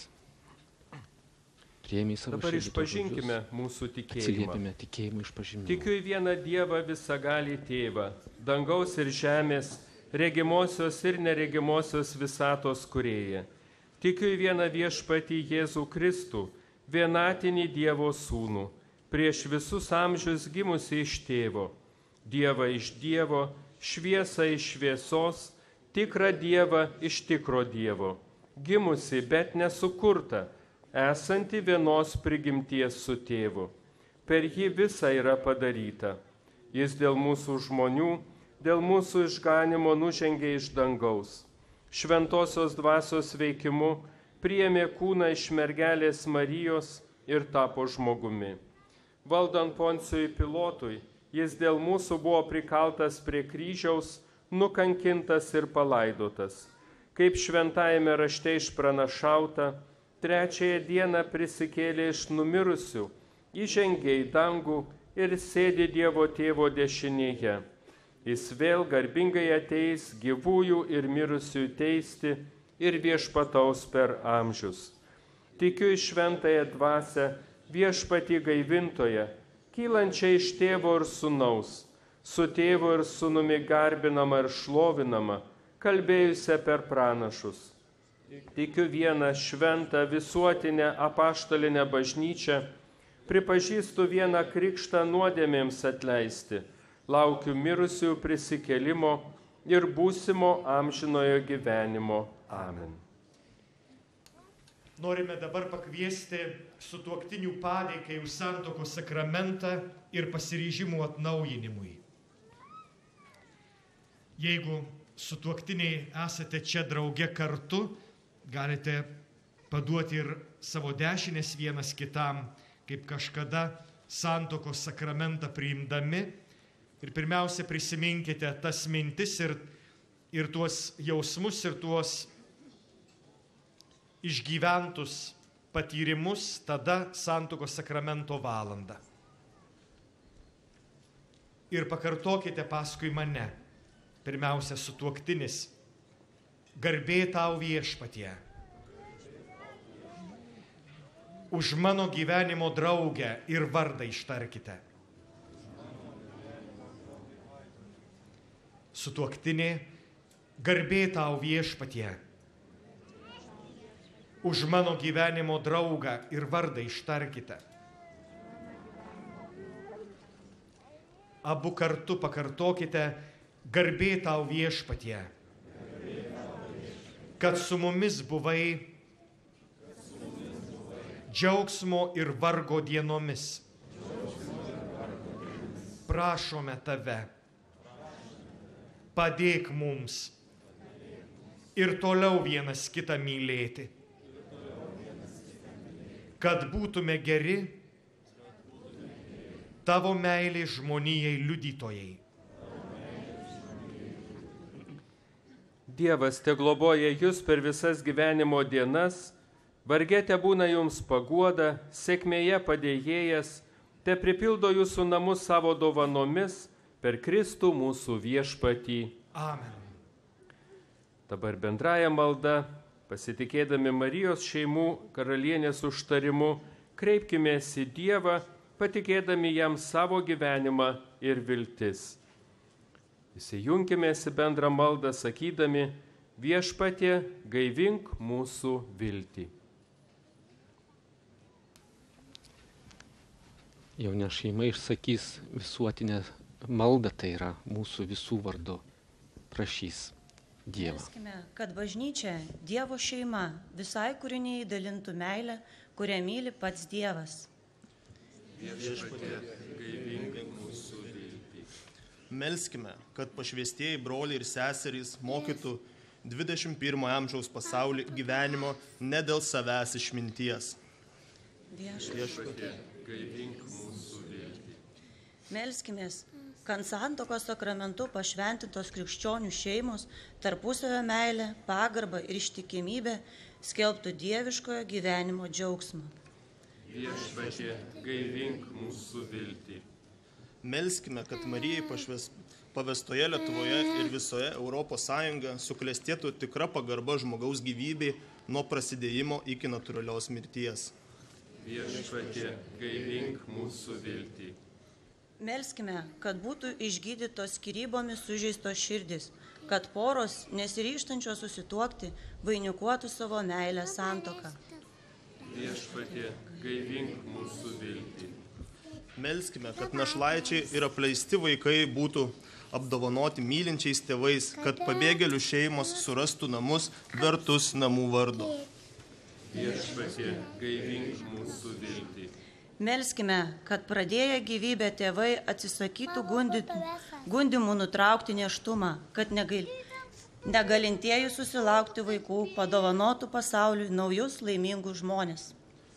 priėmė į savo širdį. Dabar išpažinkime mūsų tikėjimą. Atsiliepime tikėjimų išpažinimą. Tikiu į vieną Dievą visagalį Tėvą, dangaus ir žemės, regimosios ir neregimosios visatos kūrėją. Tikiu į vieną Viešpatį Jėzų Kristų, vienatinį Dievo sūnų, prieš visus amžius gimusi iš Tėvo, Dievą iš Dievo, šviesą iš šviesos, tikrą Dievą iš tikro Dievo, gimusi, bet nesukurta, esanti vienos prigimties su Tėvu. Per jį visa yra padaryta. Jis dėl mūsų žmonių, dėl mūsų išganimo nužengė iš dangaus. Šventosios dvasios veikimu priėmė kūną iš mergelės Marijos ir tapo žmogumi. Valdant Poncijui Pilotui, jis dėl mūsų buvo prikaltas prie kryžiaus, nukankintas ir palaidotas. Kaip šventajame rašte išpranašauta, trečiąją dieną prisikėlė iš numirusių, įžengė į dangų ir sėdi Dievo Tėvo dešinėje. Jis vėl garbingai ateis gyvųjų ir mirusiųjų teisti ir viešpataus per amžius. Tikiu į šventąją dvasią, viešpatį gaivintoją, kylančią iš Tėvo ir Sūnaus, su Tėvu ir Sūnumi garbinama ir šlovinama, kalbėjusią per pranašus. Tikiu vieną šventą visuotinę apaštalinę bažnyčią, pripažįstu vieną krikštą nuodėmėms atleisti, laukiu mirusiųjų prisikėlimo ir būsimo amžinojo gyvenimo. Amen. Norime dabar pakviesti sutuoktinių padėkai už santuokos sakramentą ir pasiryžimų atnaujinimui. Jeigu sutuoktiniai esate čia drauge kartu, galite paduoti ir savo dešinės vienas kitam, kaip kažkada santuokos sakramentą priimdami. Ir pirmiausia, prisiminkite tas mintis ir tuos jausmus ir tuos išgyventus patyrimus tada santuokos sakramento valandą. Ir pakartokite paskui mane. Pirmiausia, sutuoktinis. Garbė tau Viešpatie. Už mano gyvenimo draugę ir vardą ištarkite. Sutuoktinė, garbė tau Viešpatie. Už mano gyvenimo draugą ir vardą ištarkite. Abu kartu pakartokite, Garbė tau viešpatie, kad su mumis buvai džiaugsmo ir vargo dienomis. Prašome tave, padėk mums ir toliau vienas kitą mylėti, kad būtume geri tavo meilės žmonijai liudytojai. Dievas te globoja jūs per visas gyvenimo dienas, vargete būna jums paguoda, sėkmėje padėjėjas, te pripildo jūsų namus savo dovanomis per Kristų mūsų viešpatį. Amen. Dabar bendraja malda, pasitikėdami Marijos šeimų karalienės užtarimu, kreipkimės į Dievą, patikėdami jam savo gyvenimą ir viltis. Įsijunkimės į bendrą maldą, sakydami, viešpatie, gaivink mūsų viltį. Jauna šeima išsakys visuotinę maldą, tai yra mūsų visų vardu, prašys Dievą. Melskime, kad bažnyčia, Dievo šeima, visai kūriniai dalintų meilę, kurią myli pats Dievas. Viešpatie, gaivink mūsų viltį. Melskime, kad pašvęstieji broliai ir seserys mokytų 21 amžiaus pasaulį gyvenimo ne dėl savęs išminties. Viešpatie, gaivink mūsų viltį. Melskimės, kad santuokos sakramentu pašventintos krikščionių šeimos tarpusavio meilę, pagarbą ir ištikimybę skelbtų dieviškojo gyvenimo džiaugsmą. Viešpatie, gaivink mūsų viltį. Melskime, kad Marijai pavestoje Lietuvoje ir visoje Europos Sąjungoje suklestėtų tikra pagarba žmogaus gyvybei nuo prasidėjimo iki natūralios mirties. Viešpatie, gaivink mūsų viltį. Melskime, kad būtų išgydytos skyrybomis sužeistos širdis, kad poros, nesiryžtančios susituokti, vainikuotų savo meilę santuoką. Viešpatie, gaivink mūsų viltį. Melskime, kad našlaičiai ir apleisti vaikai būtų apdovanoti mylinčiais tėvais, kad pabėgėlių šeimos surastų namus vertus namų vardo. Viešpatie, gaivink mūsų viltį. Melskime, kad pradėję gyvybę tėvai atsisakytų gundimų nutraukti nėštumą, kad negalintieji susilaukti vaikų padovanotų pasauliui naujus laimingus žmones.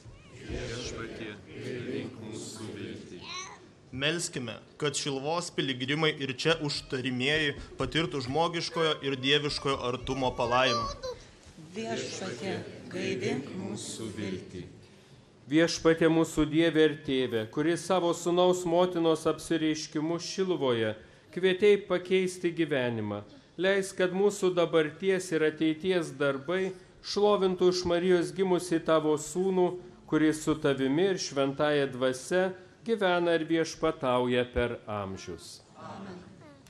Viešpatie, gaivink mūsų viltį. Melskime, kad Šiluvos piligrimai ir čia užtarimieji patirtų žmogiškojo ir dieviškojo artumo palaimą. Viešpatie, gaivink mūsų viltį. Viešpatie mūsų Dieve ir Tėve, kuris savo sūnaus motinos apsireiškimu Šiluvoje kvietei pakeisti gyvenimą, leis, kad mūsų dabarties ir ateities darbai šlovintų iš Marijos gimusi tavo sūnų, kuris su tavimi ir šventąja dvasia gyvena ir viešpatauja per amžius. Amen.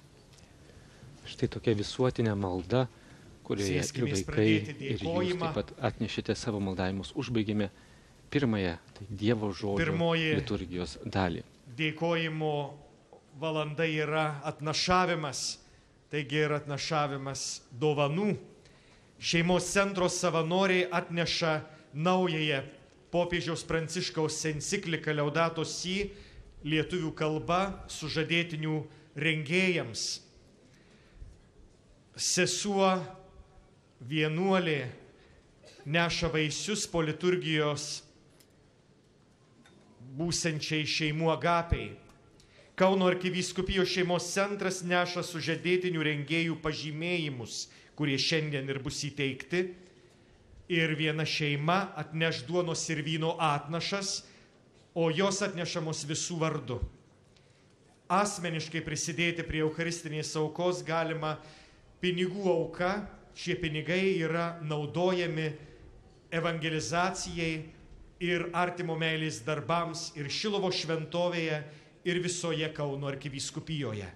Štai tokia visuotinė malda, kurioje ir vaikai, ir jūs taip pat atnešite savo maldavimus. Užbaigėme pirmąją, tai Dievo žodžio liturgijos dalį. Dėkojimo valanda yra atnašavimas, taigi yra atnašavimas dovanų. Šeimos centro savanoriai atneša naująją popiežiaus Pranciškaus encikliką Laudato Si lietuvių kalba sužadėtinių rengėjams. Sesuo vienuolė neša vaisius po liturgijos būsenčiai šeimų agapiai. Kauno arkivyskupijos šeimos centras neša sužadėtinių rengėjų pažymėjimus, kurie šiandien ir bus įteikti. Ir viena šeima atneš duonos ir vyno atnašas, o jos atnešamos visų vardu. Asmeniškai prisidėti prie eucharistinės aukos galima pinigų auka. Šie pinigai yra naudojami evangelizacijai ir artimo meilės darbams ir Šilovo šventovėje, ir visoje Kauno arkivyskupijoje.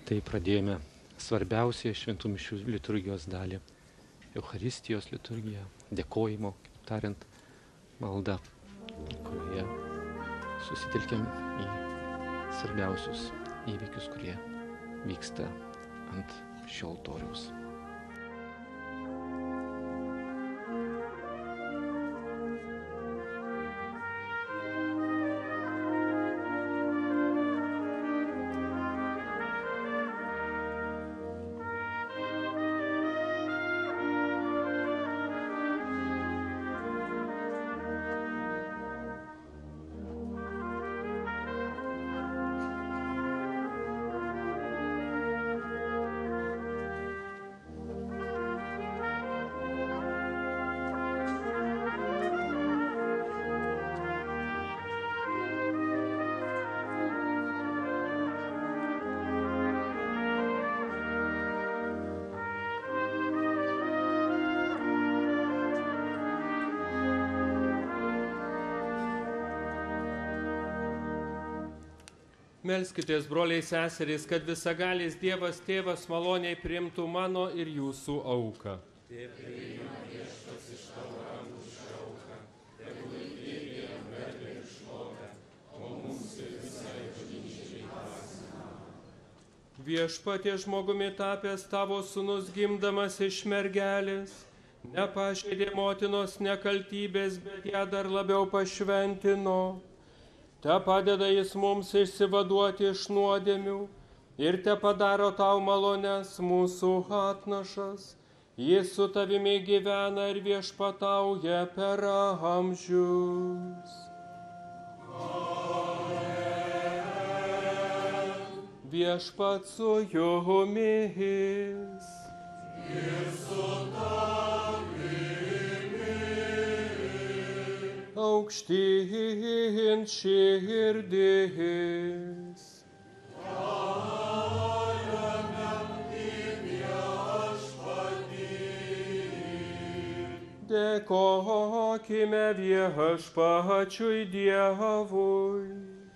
Tai pradėjome svarbiausią šventų mišių liturgijos dalį - Eucharistijos liturgiją, dėkojimo, kaip tariant, maldą, kurioje susitelkėm į svarbiausius įvykius, kurie vyksta ant šio altoriaus. Melskitės, broliai seserys, kad visagalis Dievas Tėvas maloniai priimtų mano ir jūsų auką. Viešpatie žmogumi tapęs tavo sūnus gimdamas iš mergelės, nepažeidė motinos nekaltybės, bet ją dar labiau pašventino. Te padeda jis mums išsivaduoti iš nuodėmių ir te padaro tau malones mūsų atnašas. Jis su tavimi gyvena ir viešpatauja per amžius. Viešpat su jumis. Ir su aukštyn širdis. Dėkokime viešpačiui Dievui.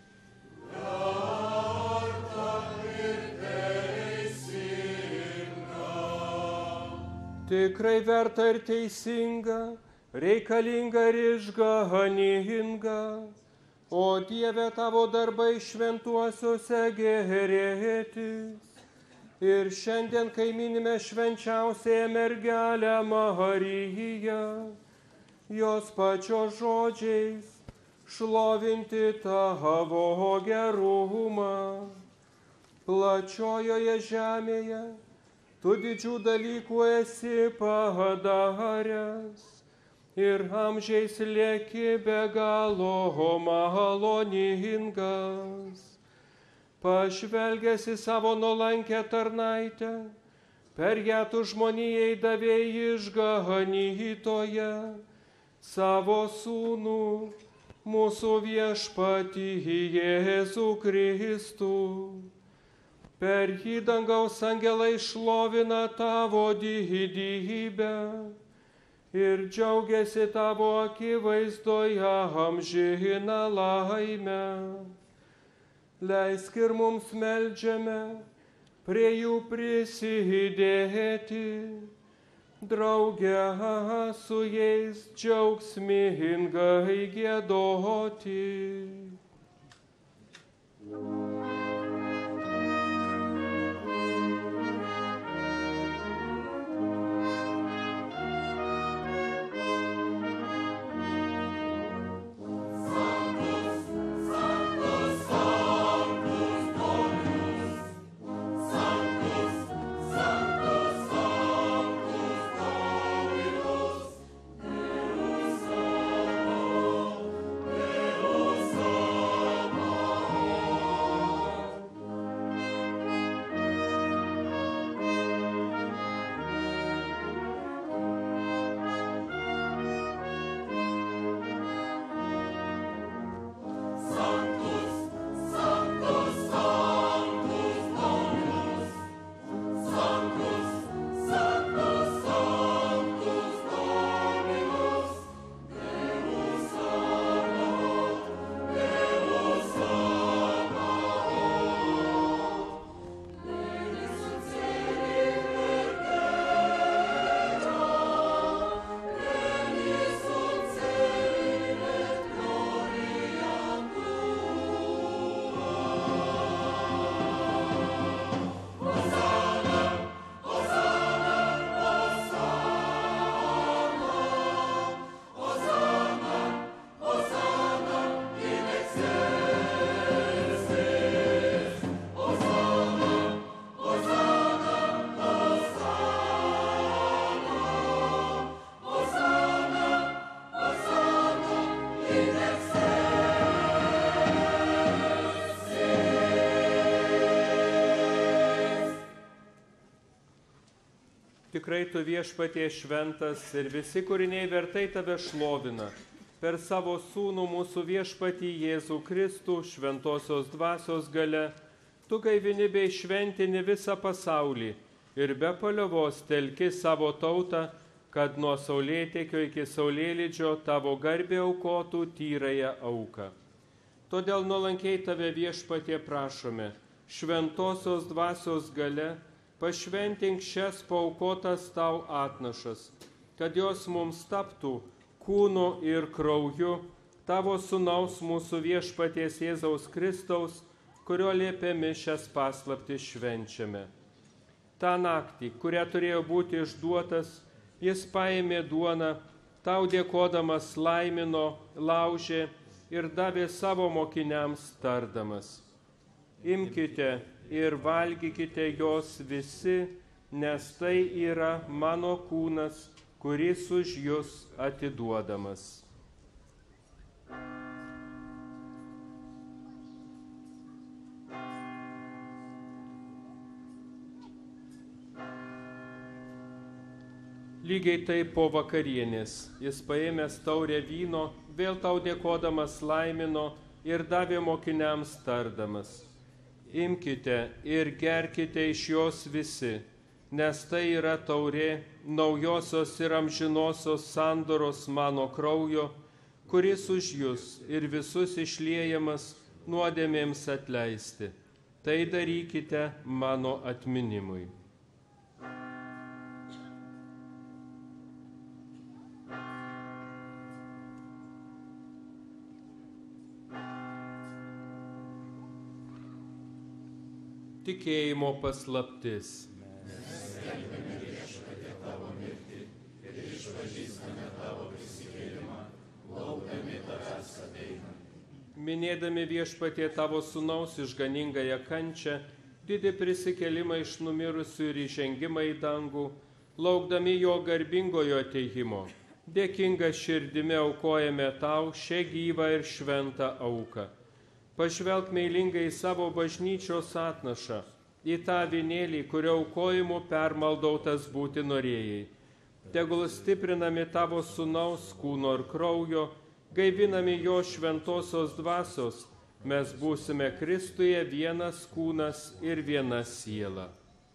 Tikrai verta ir teisinga, reikalinga ir išganinga, o Dieve tavo darbai šventuosiuose gerėtis. Ir šiandien, kai minime švenčiausiąją mergelę Mariją, jos pačios žodžiais šlovinti tavo gerumą. Plačiojoje žemėje tu didžių dalykų esi padaręs. Ir amžiais lieki be galo maloningas. Pažvelgęs į savo nuolankę tarnaitę, per ją tu žmonijai davėjai išganytoją, savo sūnų, mūsų viešpatį Jėzų Kristų. Per jį dangaus angelai šlovina tavo didybę ir džiaugiasi tavo akivaizdoje amžiną laimę. Leisk ir mums meldžiame prie jų prisidėti, drauge su jais džiaugsmingai giedoti. Tikrai tu viešpatie šventas ir visi kūriniai vertai tave šlovina. Per savo sūnų mūsų viešpatį Jėzų Kristų šventosios dvasios gale, tu gaivini bei šventini visą pasaulį ir be paliovos telki savo tautą, kad nuo saulėtekio iki saulėlydžio tavo garbė aukotų tyrąją auką. Todėl nuolankiai tave viešpatie prašome, šventosios dvasios gale, pašventink šias paaukotas tau atnašas, kad jos mums taptų kūnu ir krauju tavo sūnaus mūsų viešpaties Jėzaus Kristaus, kurio liepiami šias paslaptis švenčiame. Ta naktį, kurią turėjo būti išduotas, jis paėmė duoną, tau dėkodamas laimino, laužė ir davė savo mokiniams tardamas. Imkite ir valgykite jos visi, nes tai yra mano kūnas, kuris už jus atiduodamas. Lygiai taip po vakarienės jis paėmęs taurę vyno, vėl tau dėkodamas laimino ir davė mokiniams tardamas. Imkite ir gerkite iš jos visi, nes tai yra taurė naujosios ir amžinosios sandoros mano kraujo, kuris už jus ir visus išliejamas nuodėmėms atleisti. Tai darykite mano atminimui. Tikėjimo paslaptis. Mes skelbiame viešpatie tavo mirtį ir išpažįstame tavo prisikėlimą, laukdami tavęs ateinant. Minėdami viešpatie tavo sūnaus išganingąją kančią, didį prisikėlimą iš numirusių ir įžengimą į dangų, laukdami jo garbingojo ateimo, dėkinga širdimi aukojame tau šią gyvą ir šventą auką. Pažvelk meilingai į savo bažnyčios atnašą, į tą avinėlį, kurio aukojimu permaldautas būti norėjai. Tegul stiprinami tavo sūnaus kūno ir kraujo, gaivinami jo šventosios dvasios, mes būsime Kristuje vienas kūnas ir viena siela.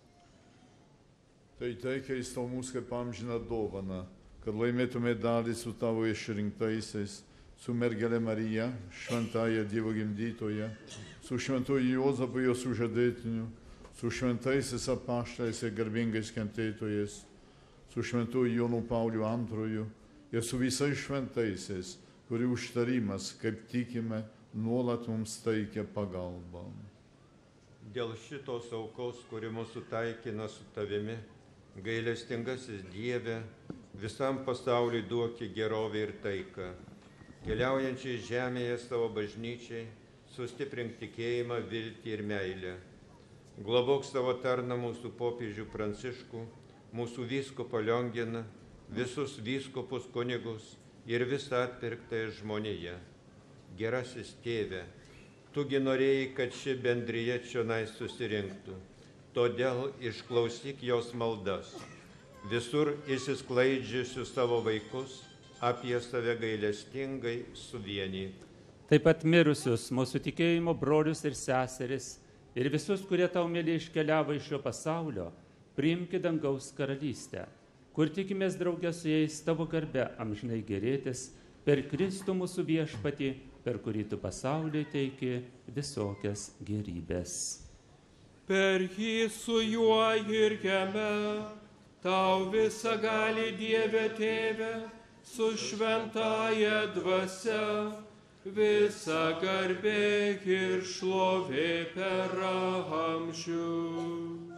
Tai teikės tau mūsų kaip amžiną dovaną, kad laimėtume dalį su tavo išrinktaisiais, su mergelė Marija, šventąja Dievo gimdytoja, su šventuoju Juozapu jo sužadėtiniu, su šventaisiais apaštalais ir garbingais kentėtojais, su šventuoju Jonu Pauliu II ir su visais šventaisiais, kurių užtarimas, kaip tikime, nuolat mums teikia pagalbą. Dėl šitos aukos, kuri mūsų taikina su tavimi, gailestingasis Dieve, visam pasauliui duoki gerovę ir taiką. Keliaujančiai žemėje savo bažnyčiai, sustiprink tikėjimą, viltį ir meilę. Globok savo tarną mūsų popiežių Pranciškų, mūsų vyskupą Lionginą, visus vyskupus kunigus ir visą atpirktąją žmoniją. Gerasis tėve, tugi norėjai, kad ši bendrija čionai susirinktų, todėl išklausyk jos maldas. Visur išsisklaidžiusius savo vaikus, apie save gailestingai suvienyk. Taip pat mirusius mūsų tikėjimo brolius ir seseris ir visus, kurie tau mėly iškeliavo iš šio pasaulio, priimki dangaus karalystę, kur tikimės draugę su jais tavo garbe amžinai gerėtis per Kristų mūsų viešpatį, per kurį tu pasauliui teiki visokias gerybės. Per jį su juo ir jame, tau visą gali Dieve Tėve, su šventąja dvasia, visa garbė ir šlovė per amžius.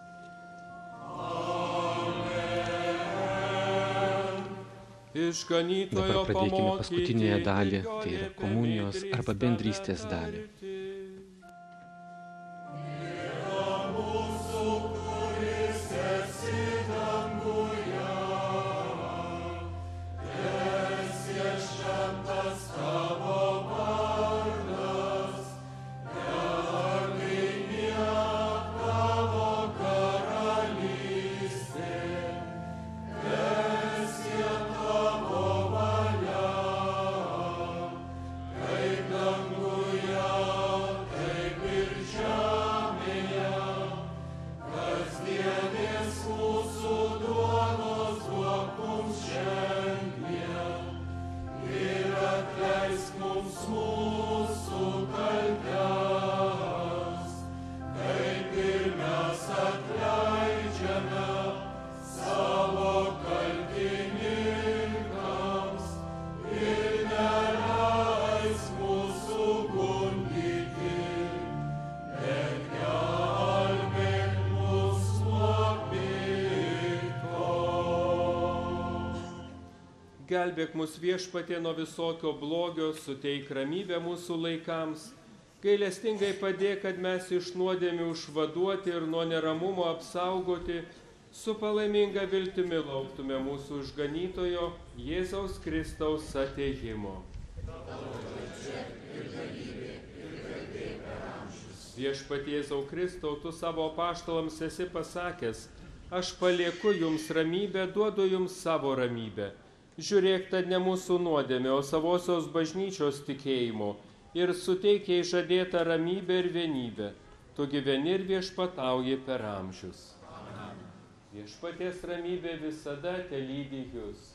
Dabar pradėkime paskutinėje dalį, tai yra komunijos arba bendrystės dalį. Gelbėk mus viešpatie nuo visokio blogio, suteik ramybę mūsų laikams. Gailestingai padėk, kad mes iš nuodėmių išvaduoti ir nuo neramumo apsaugoti, su palaiminga viltimi lauktume mūsų išganytojo Jėzaus Kristaus atėjimo. Viešpatie Jėzau Kristau, tu savo apaštalams esi pasakęs, aš palieku jums ramybę, duodu jums savo ramybę. Žiūrėk, tad ne mūsų nuodėmė, o savosios bažnyčios tikėjimo ir suteikia žadėtą ramybę ir vienybę. Tu gyveni ir viešpatauji per amžius. Amen. Viešpaties ramybė visada telydi jūs.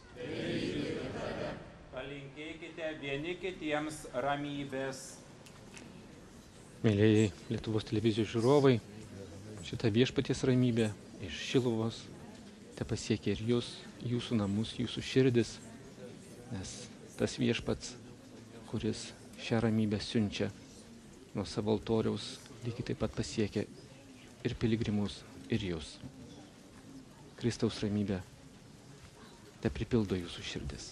Palinkėkite vieni kitiems ramybės. Mėlyjei Lietuvos televizijos žiūrovai, šitą viešpaties ramybę iš Šiluvos te pasiekia ir jūs, jūsų namus, jūsų širdis, nes tas viešpats, kuris šią ramybę siunčia nuo savo altoriaus, lygiai taip pat pasiekia ir piligrimus, ir jūs. Kristaus ramybė te pripildo jūsų širdis.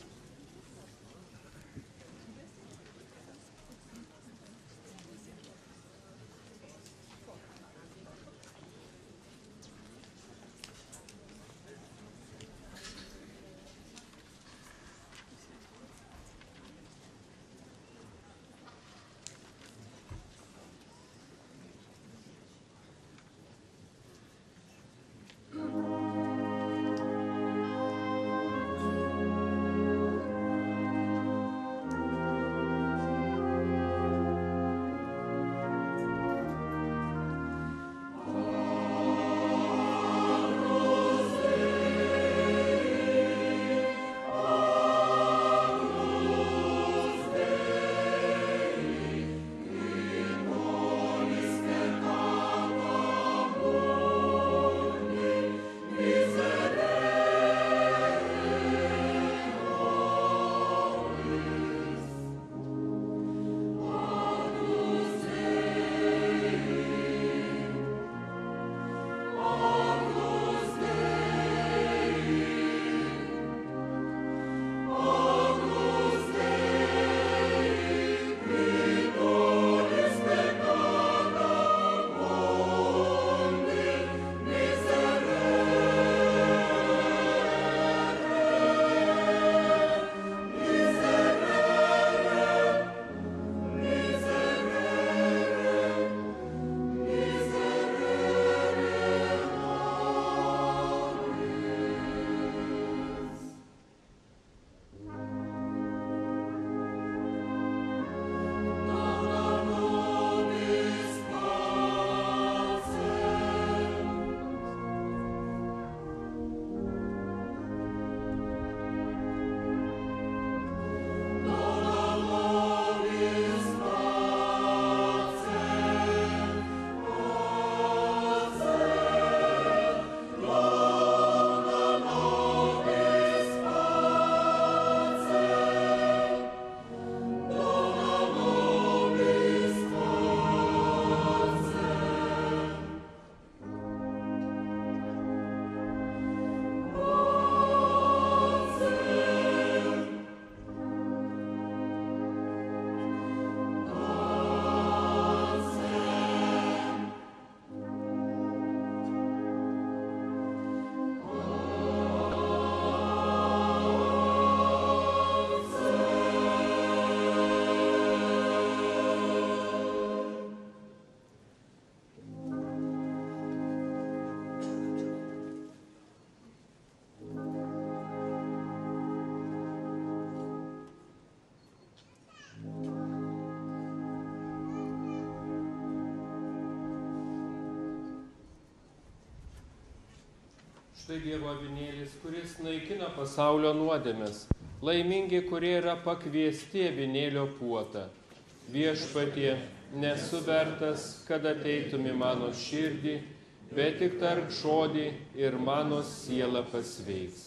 Štai Dievo avinėlis, kuris naikina pasaulio nuodėmes. Laimingi, kurie yra pakviesti avinėlio puotą. Viešpatie, nesu vertas, kad ateitum į mano širdį, bet tik tark žodį ir mano siela pasveiks.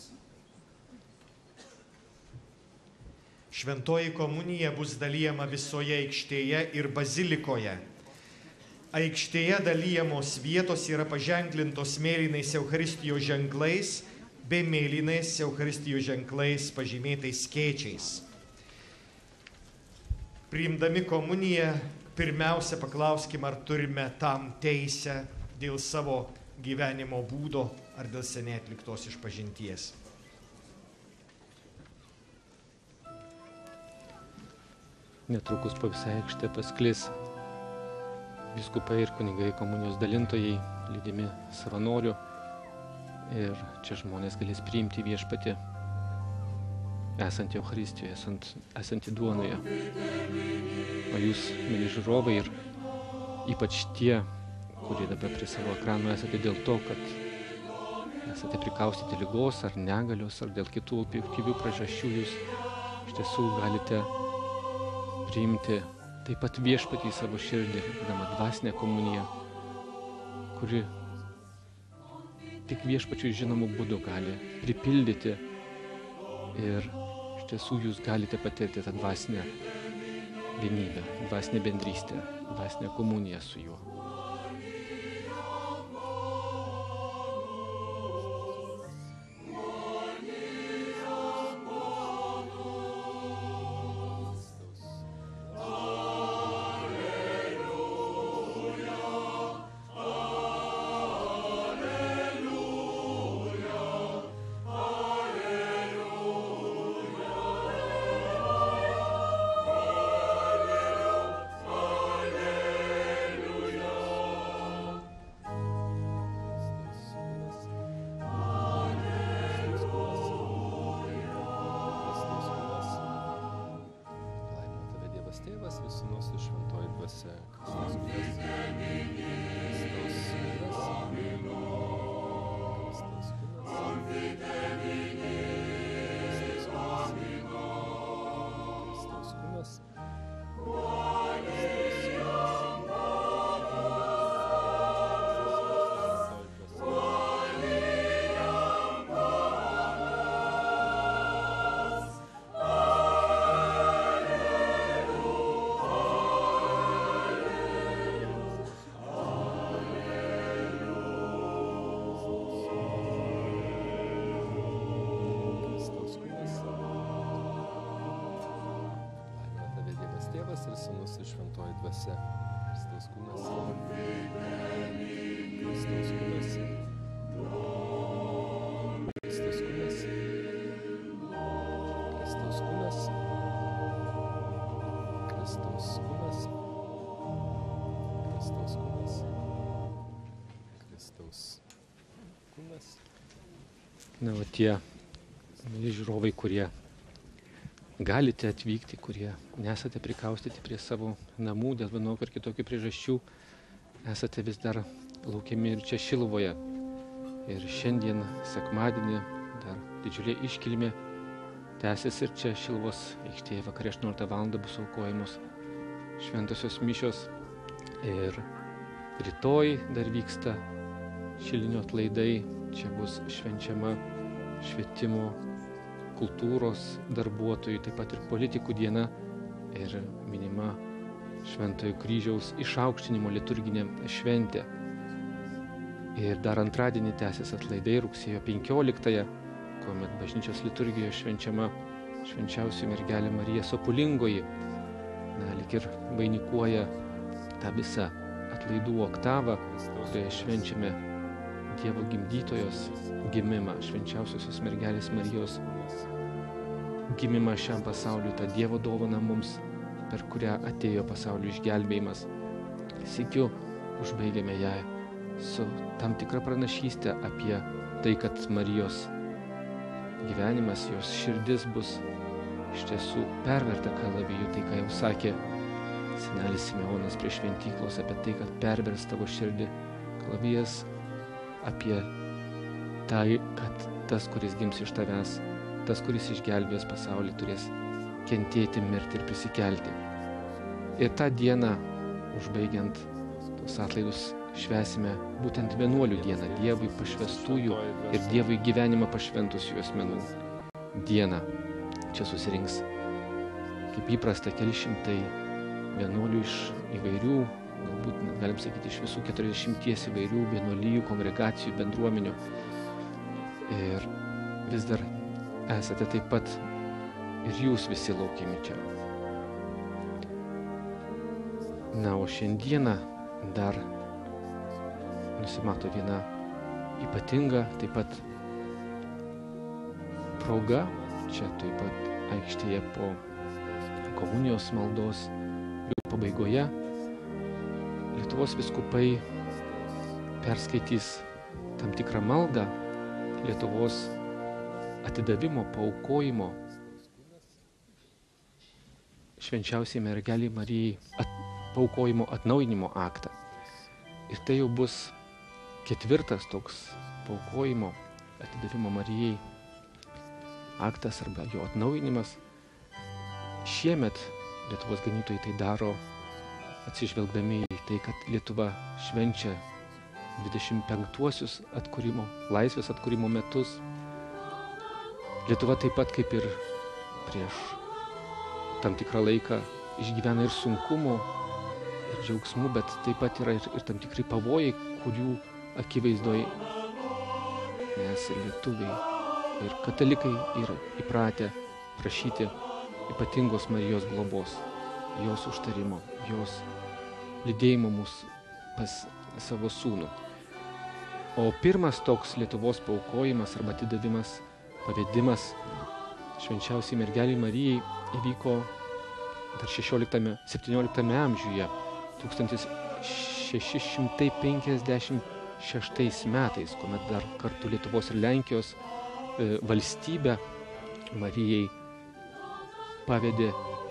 Šventoji komunija bus dalijama visoje aikštėje ir bazilikoje. Aikštėje dalyjamos vietos yra paženklintos mėlynais Eucharistijos ženklais, bei mėlynais Eucharistijos ženklais pažymėtais skėčiais. Priimdami komuniją, pirmiausia paklauskim, ar turime tam teisę dėl savo gyvenimo būdo ar dėl seniai atliktos išpažinties. Netrukus po visą aikštę pasklis vyskupai ir kunigai, komunijos dalintojai, lydimi savanorių. Ir čia žmonės galės priimti viešpatį, esant Eucharistijoje, esant duonoje. O jūs, mėly žiūrovai, ir ypač tie, kurie dabar prie savo ekranų esate dėl to, kad esate prikaustyti ligos ar negalios, ar dėl kitų objektyvių priežasčių, jūs iš tiesų galite priimti taip pat viešpatį į savo širdį, vadinamą dvasinę komuniją, kuri tik viešpačiui žinomų būdų gali pripildyti ir iš tiesų jūs galite patirti tą dvasinę vienybę, dvasinę bendrystę, dvasinę komuniją su juo. Tėvas ir Sūnus ir Šventoji Dvasia. Tėvas ir Sūnus ir Šventoji Dvasia. Kristaus kūnas. Kristaus kūnas. Kristaus kūnas. Kristaus kūnas. Kristaus kūnas. Kristaus kūnas. Kristaus kūnas. Na, o tie žiūrovai, kurie galite atvykti, kurie nesate prikaustyti prie savo namų dėl vienokių ar kitokių priežasčių, esate vis dar laukiami ir čia Šiluvoje. Ir šiandien, sekmadienį, dar didžiulė iškilmė tęsis ir čia Šiluvos aikštėje vakare 18 val. Bus aukojamos šventosios mišios. Ir rytoj dar vyksta šilinio atlaidai, čia bus švenčiama švietimo, kultūros darbuotojų, taip pat ir politikų diena ir minima Šventojo kryžiaus išaukštinimo liturginė šventė. Ir dar antradienį tęsis atlaidai rugsėjo 15-ąją, kuomet bažnyčios liturgijoje švenčiama švenčiausioji mergelė Marija Sopulingoji. Na, lyg ir vainikuoja tą visą atlaidų oktavą, kurioje švenčiame Dievo gimdytojos gimimą, švenčiausiosios mergelės Marijos gimimą šiam pasauliu, tą Dievo dovaną mums, per kurią atėjo pasaulio išgelbėjimas. Sykiu užbaigėme ją su tam tikra pranašystė apie tai, kad Marijos gyvenimas, jos širdis bus iš tiesų perverta kalaviju, tai ką jau sakė senelis Simeonas prie šventyklos, apie tai, kad pervers tavo širdį kalavijas, apie tai, kad tas, kuris gims iš tavęs, tas, kuris išgelbės pasaulį, turės kentėti, mirti ir prisikelti. Ir tą dieną, užbaigiant tos atlaidus, švęsime būtent vienuolių dieną, Dievui pašvestųjų ir Dievui gyvenimą pašventusių asmenų dieną. Čia susirinks, kaip įprasta, keli šimtai vienuolių iš įvairių, galbūt galim sakyti iš visų 40 įvairių vienuolijų, kongregacijų, bendruomenių. Ir vis dar esate taip pat ir jūs visi laukiami čia. Na, o šiandieną dar nusimato viena ypatinga taip pat proga, čia taip pat aikštėje po komunijos maldos pabaigoje Lietuvos vyskupai perskaitys tam tikrą maldą Lietuvos atidavimo, paaukojimo švenčiausiai mergelei Marijai paaukojimo atnaujinimo aktą. Ir tai jau bus 4. toks paaukojimo atidavimo Marijai aktas arba jo atnaujinimas. Šiemet Lietuvos ganytojai tai daro atsižvelgdami į tai, kad Lietuva švenčia 25-uosius atkūrimo, laisvės atkūrimo metus. Lietuva taip pat kaip ir prieš tam tikrą laiką išgyvena ir sunkumų, ir džiaugsmų, bet taip pat yra ir tam tikri pavojai, kurių akivaizdoj mes lietuviai ir katalikai yra įpratę prašyti ypatingos Marijos globos, jos užtarimo, jos lydėjimo mus pas savo sūnų. O pirmas toks Lietuvos paaukojimas arba atidavimas, pavedimas švenčiausiai mergelei Marijai įvyko dar 17 amžiuje, 1656 metais, kuomet dar kartu Lietuvos ir Lenkijos valstybę Marijai pavedė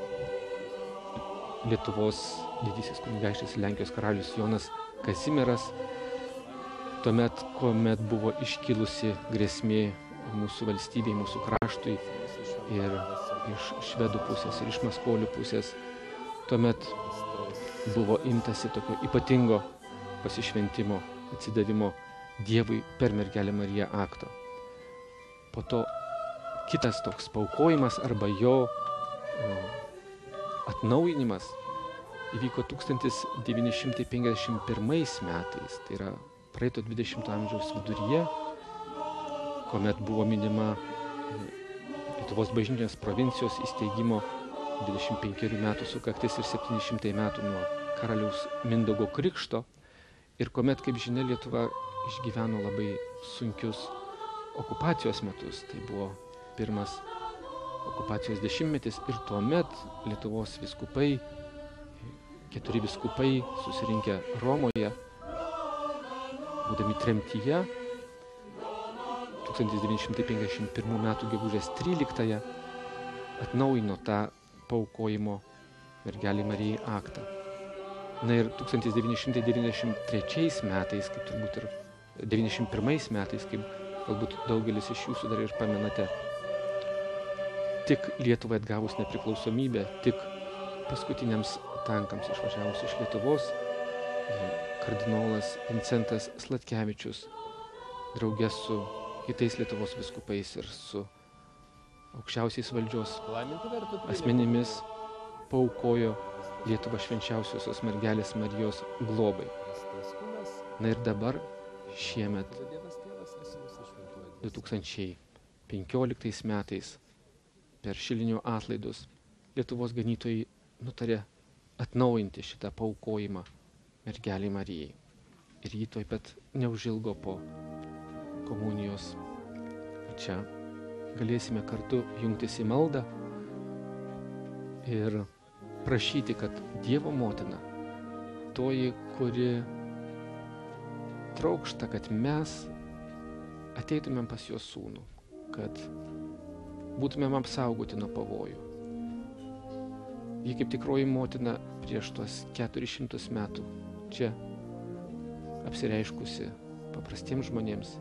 Lietuvos didysis kunigaikštis Lenkijos karalius Jonas Kazimieras, tuomet, kuomet buvo iškilusi grėsmė mūsų valstybei, mūsų kraštui ir iš švedų pusės ir iš maskolių pusės, tuomet buvo imtasi tokio ypatingo pasišventimo, atsidavimo Dievui per mergelę Mariją akto. Po to kitas toks paaukojimas arba jo atnaujinimas įvyko 1951 metais, tai yra praeito 20 amžiaus viduryje, kuomet buvo minima Lietuvos bažnyčios provincijos įsteigimo 25 metų sukaktis ir 700 metų nuo karaliaus Mindaugo krikšto, ir kuomet, kaip žinia, Lietuva išgyveno labai sunkius okupacijos metus, tai buvo pirmas okupacijos dešimtmetis, ir tuomet Lietuvos vyskupai, 4 vyskupai susirinkę Romoje, būdami tremtyje, 1951 metų gegužės 13 atnaujino tą paaukojimo mergelei Marijai aktą. Na ir 1993 metais, kaip turbūt ir 91 metais, kaip galbūt daugelis iš jūsų dar ir pamenate, tik Lietuvai atgavus nepriklausomybę, tik paskutiniams tankams išvažiavus iš Lietuvos, kardinolas Vincentas Sladkevičius draugė su kitais Lietuvos vyskupais ir su aukščiausiais valdžios asmenimis paaukojo Lietuvą švenčiausiosios mergelės Marijos globai. Na ir dabar šiemet 2015 metais per Šilinių atlaidus Lietuvos ganytojai nutarė atnaujinti šitą paaukojimą mergelei Marijai. Ir jį tuoj pat neužilgo po komunijos. Čia galėsime kartu jungtis į maldą ir prašyti, kad Dievo motina, toji, kuri trokšta, kad mes ateitumėm pas jos sūnų, kad būtumėm apsaugoti nuo pavojų. Ji kaip tikroji motina prieš tuos 400 metų čia apsireiškusi paprastiems žmonėms.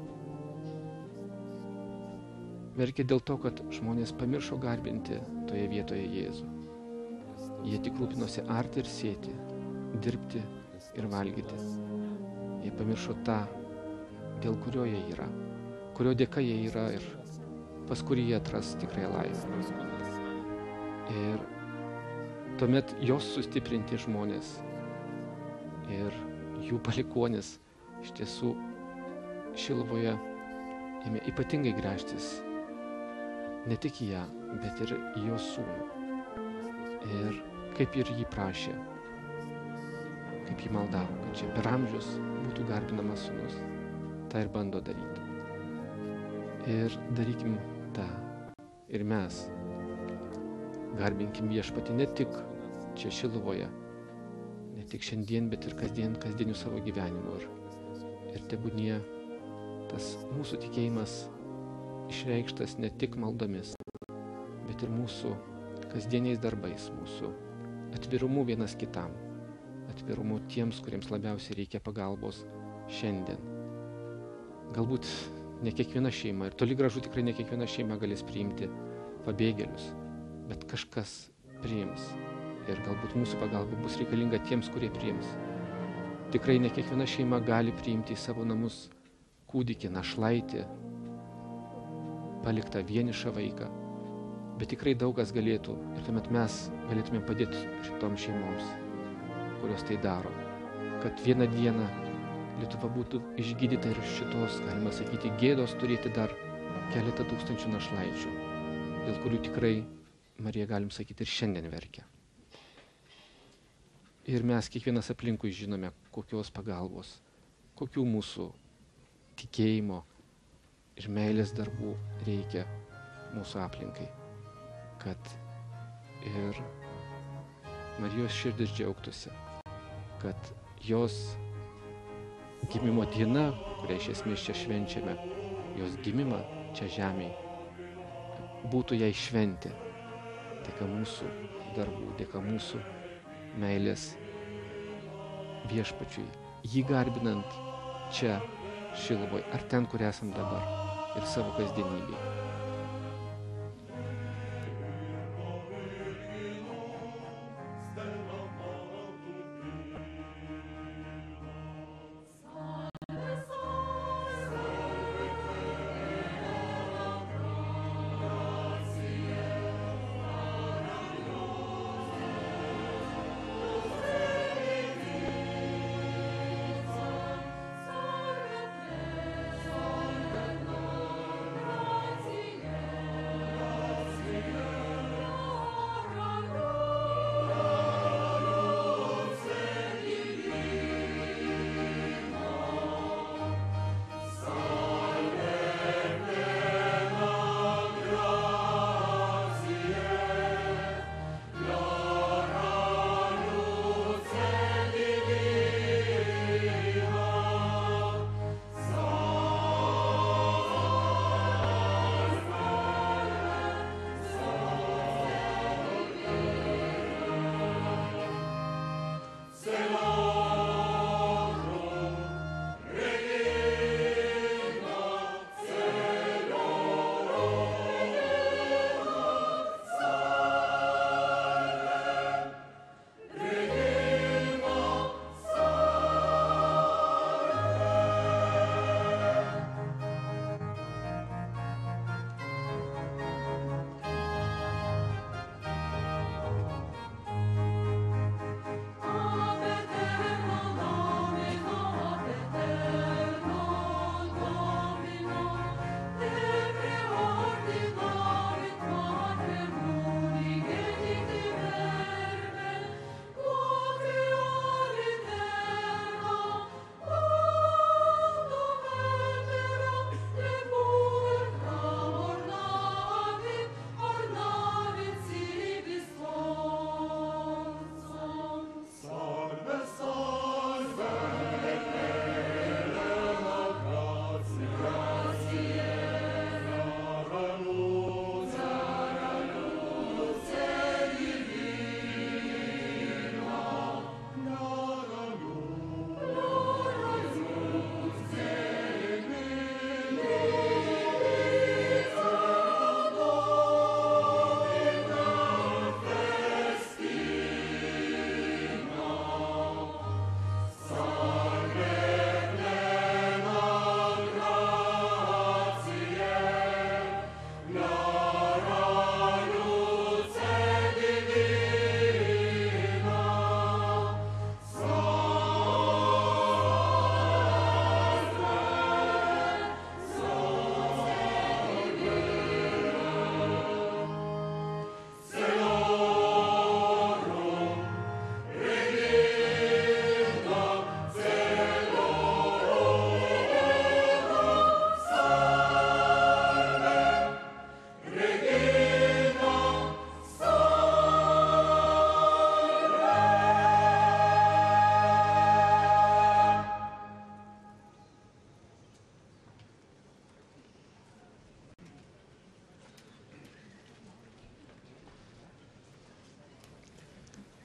Verkė dėl to, kad žmonės pamiršo garbinti toje vietoje Jėzų. Jie tik rūpinosi arti ir sėti, dirbti ir valgyti. Jie pamiršo tą, dėl kurio jie yra, kurio dėka jie yra ir pas kurį jie atras tikrąją laimę. Ir tuomet jos sustiprinti žmonės ir jų palikuonis iš tiesų Šiluvoje ėmė ypatingai gręžtis ne tik į ją, bet ir į jos sūnų. Ir kaip ir jį prašė, kaip jį maldavo, kad čia per amžius būtų garbinamas sūnus, tą ir bando daryti. Ir darykim tą. Ir mes garbinkim Viešpatį ne tik čia Šiluvoje, ne tik šiandien, bet ir kasdieniu savo gyvenimu. Ir tebūnie tas mūsų tikėjimas išreikštas ne tik maldomis, bet ir mūsų kasdieniais darbais, mūsų atvirumu vienas kitam, atvirumu tiems, kuriems labiausiai reikia pagalbos šiandien. Galbūt ne kiekviena šeima, ir toli gražu tikrai ne kiekviena šeima galės priimti pabėgėlius, bet kažkas priims. Ir galbūt mūsų pagalba bus reikalinga tiems, kurie priims. Tikrai ne kiekviena šeima gali priimti į savo namus kūdikį, našlaitį, paliktą vienišą vaiką. Bet tikrai daug kas galėtų, ir tuomet mes galėtume padėti šitoms šeimoms, kurios tai daro. Kad vieną dieną Lietuva būtų išgydyta ir šitos, galima sakyti, gėdos turėti dar keletą tūkstančių našlaičių, dėl kurių tikrai Marija, galim sakyti, ir šiandien verkia. Ir mes kiekvienas aplinkui žinome, kokios pagalbos, kokių mūsų tikėjimo ir meilės darbų reikia mūsų aplinkai, kad ir Marijos širdis džiaugtųsi, kad jos gimimo diena, kurią iš esmės čia švenčiame, jos gimimą čia žemėje, būtų jai šventė, dėka mūsų darbų, dėka mūsų meilės Viešpačiui, jį garbinant čia Šiluvoje, ar ten, kur esam dabar, ir savo kasdienybėje.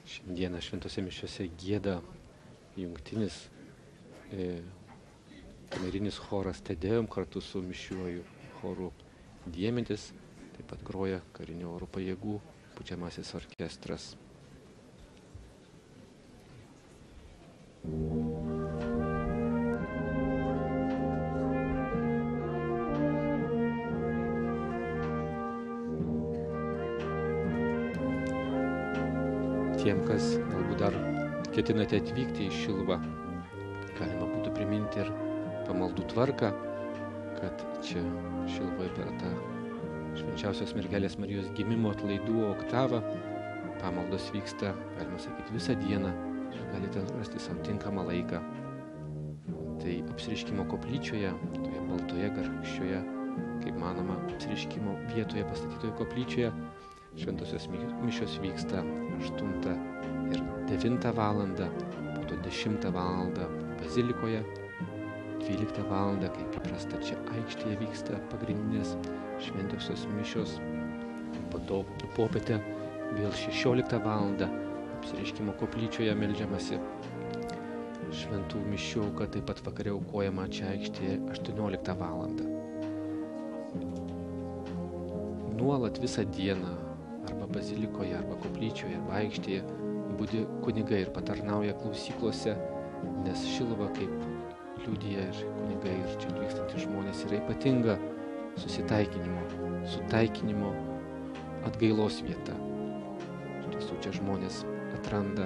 Šiandieną šventose mišiose gieda jungtinis kamerinis choras Te Deum kartu su mišiuoju choru Diementis, taip pat groja karinio oro pajėgų pučiamasis orkestras. Tiem, kas galbūt dar ketinate atvykti į Šiluvą, galima būtų priminti ir pamaldų tvarką, kad čia Šiluvoje per tą Švenčiausios mergelės Marijos gimimo atlaidų oktavą pamaldos vyksta, galima sakyti, visą dieną. Galite rasti savo tinkamą laiką. Tai apsireiškimo koplyčioje, toje baltoje garkščioje, kaip manoma, apsireiškimo vietoje pastatytoje koplyčioje, šventosios mišios vyksta 8 ir 9 valandą, po to 10 valandą bazilikoje, 12 valandą, kaip įprasta, čia aikštėje vyksta pagrindinės šventosios mišios, po to popietę vėl 16 valandą apsireiškimo koplyčioje meldžiamasi šventų mišių, kad taip pat vakare aukojama čia aikštėje 18 valandą. Nuolat visą dieną arba bazilikoje, arba koplyčioje, arba aikštėje budi kunigai ir patarnauja klausyklose, nes Šiluva, kaip liudija ir kunigai, ir čia atvykstantys žmonės, yra ypatinga sutaikinimo, atgailos vieta. Iš tiesų čia žmonės atranda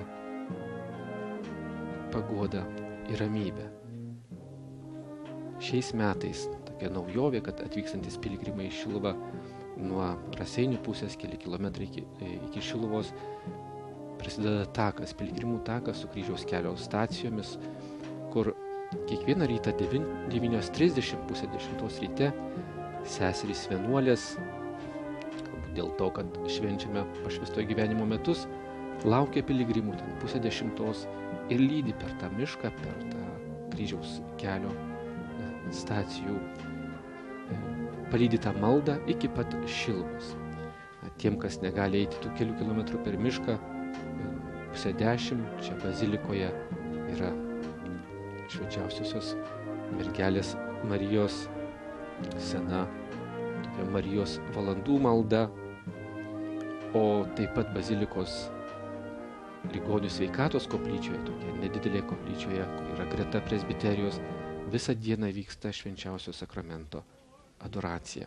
paguodą ir ramybę. Šiais metais tokia naujovė, kad atvykstantis piligrimai į Šiluvą nuo Raseinių pusės keli kilometrai iki Šiluvos prasideda takas, piligrimų takas su kryžiaus kelio stacijomis, kur kiekvieną rytą 9:30, pusę 10 ryte seserys vienuolės, galbūt dėl to, kad švenčiame pašvęstojo gyvenimo metus, laukia piligrimų ten pusę 10 ir lydi per tą mišką, per tą kryžiaus kelio stacijų, palydi tą maldą iki pat Šiluvos. Tiem, kas negali eiti tų kelių kilometrų per mišką, pusę 10 čia bazilikoje yra švenčiausiosios mergelės Marijos sena tokia Marijos valandų malda, o taip pat bazilikos ligonių sveikatos koplyčioje, tokia nedidelė koplyčioje, kur yra greta presbiterijos, visą dieną vyksta švenčiausio sakramento adoracija.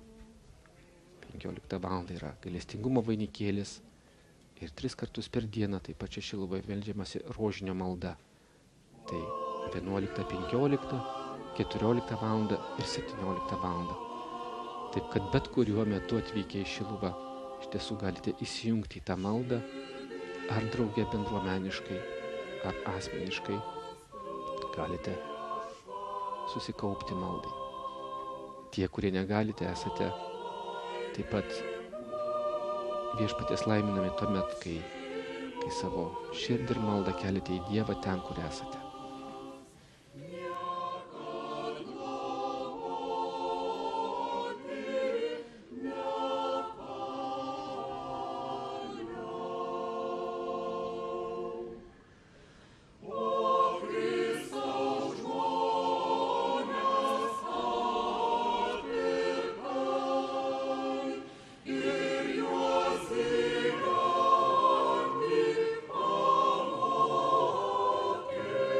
15 valandą yra gailestingumo vainikėlis ir 3 kartus per dieną taip pat čia Šiluvoje meldžiamasi rožinio malda. Tai 11:15, 14 valandą ir 17 valandą. Taip kad bet kuriuo metu atvykę į Šiluvą iš tiesų galite įsijungti į tą maldą, ar drauge bendruomeniškai, ar asmeniškai galite susikaupti maldai. Tie, kurie negalite, esate taip pat viešpaties laiminami tuomet, kai savo širdį ir maldą keliate į Dievą ten, kur esate. Yeah.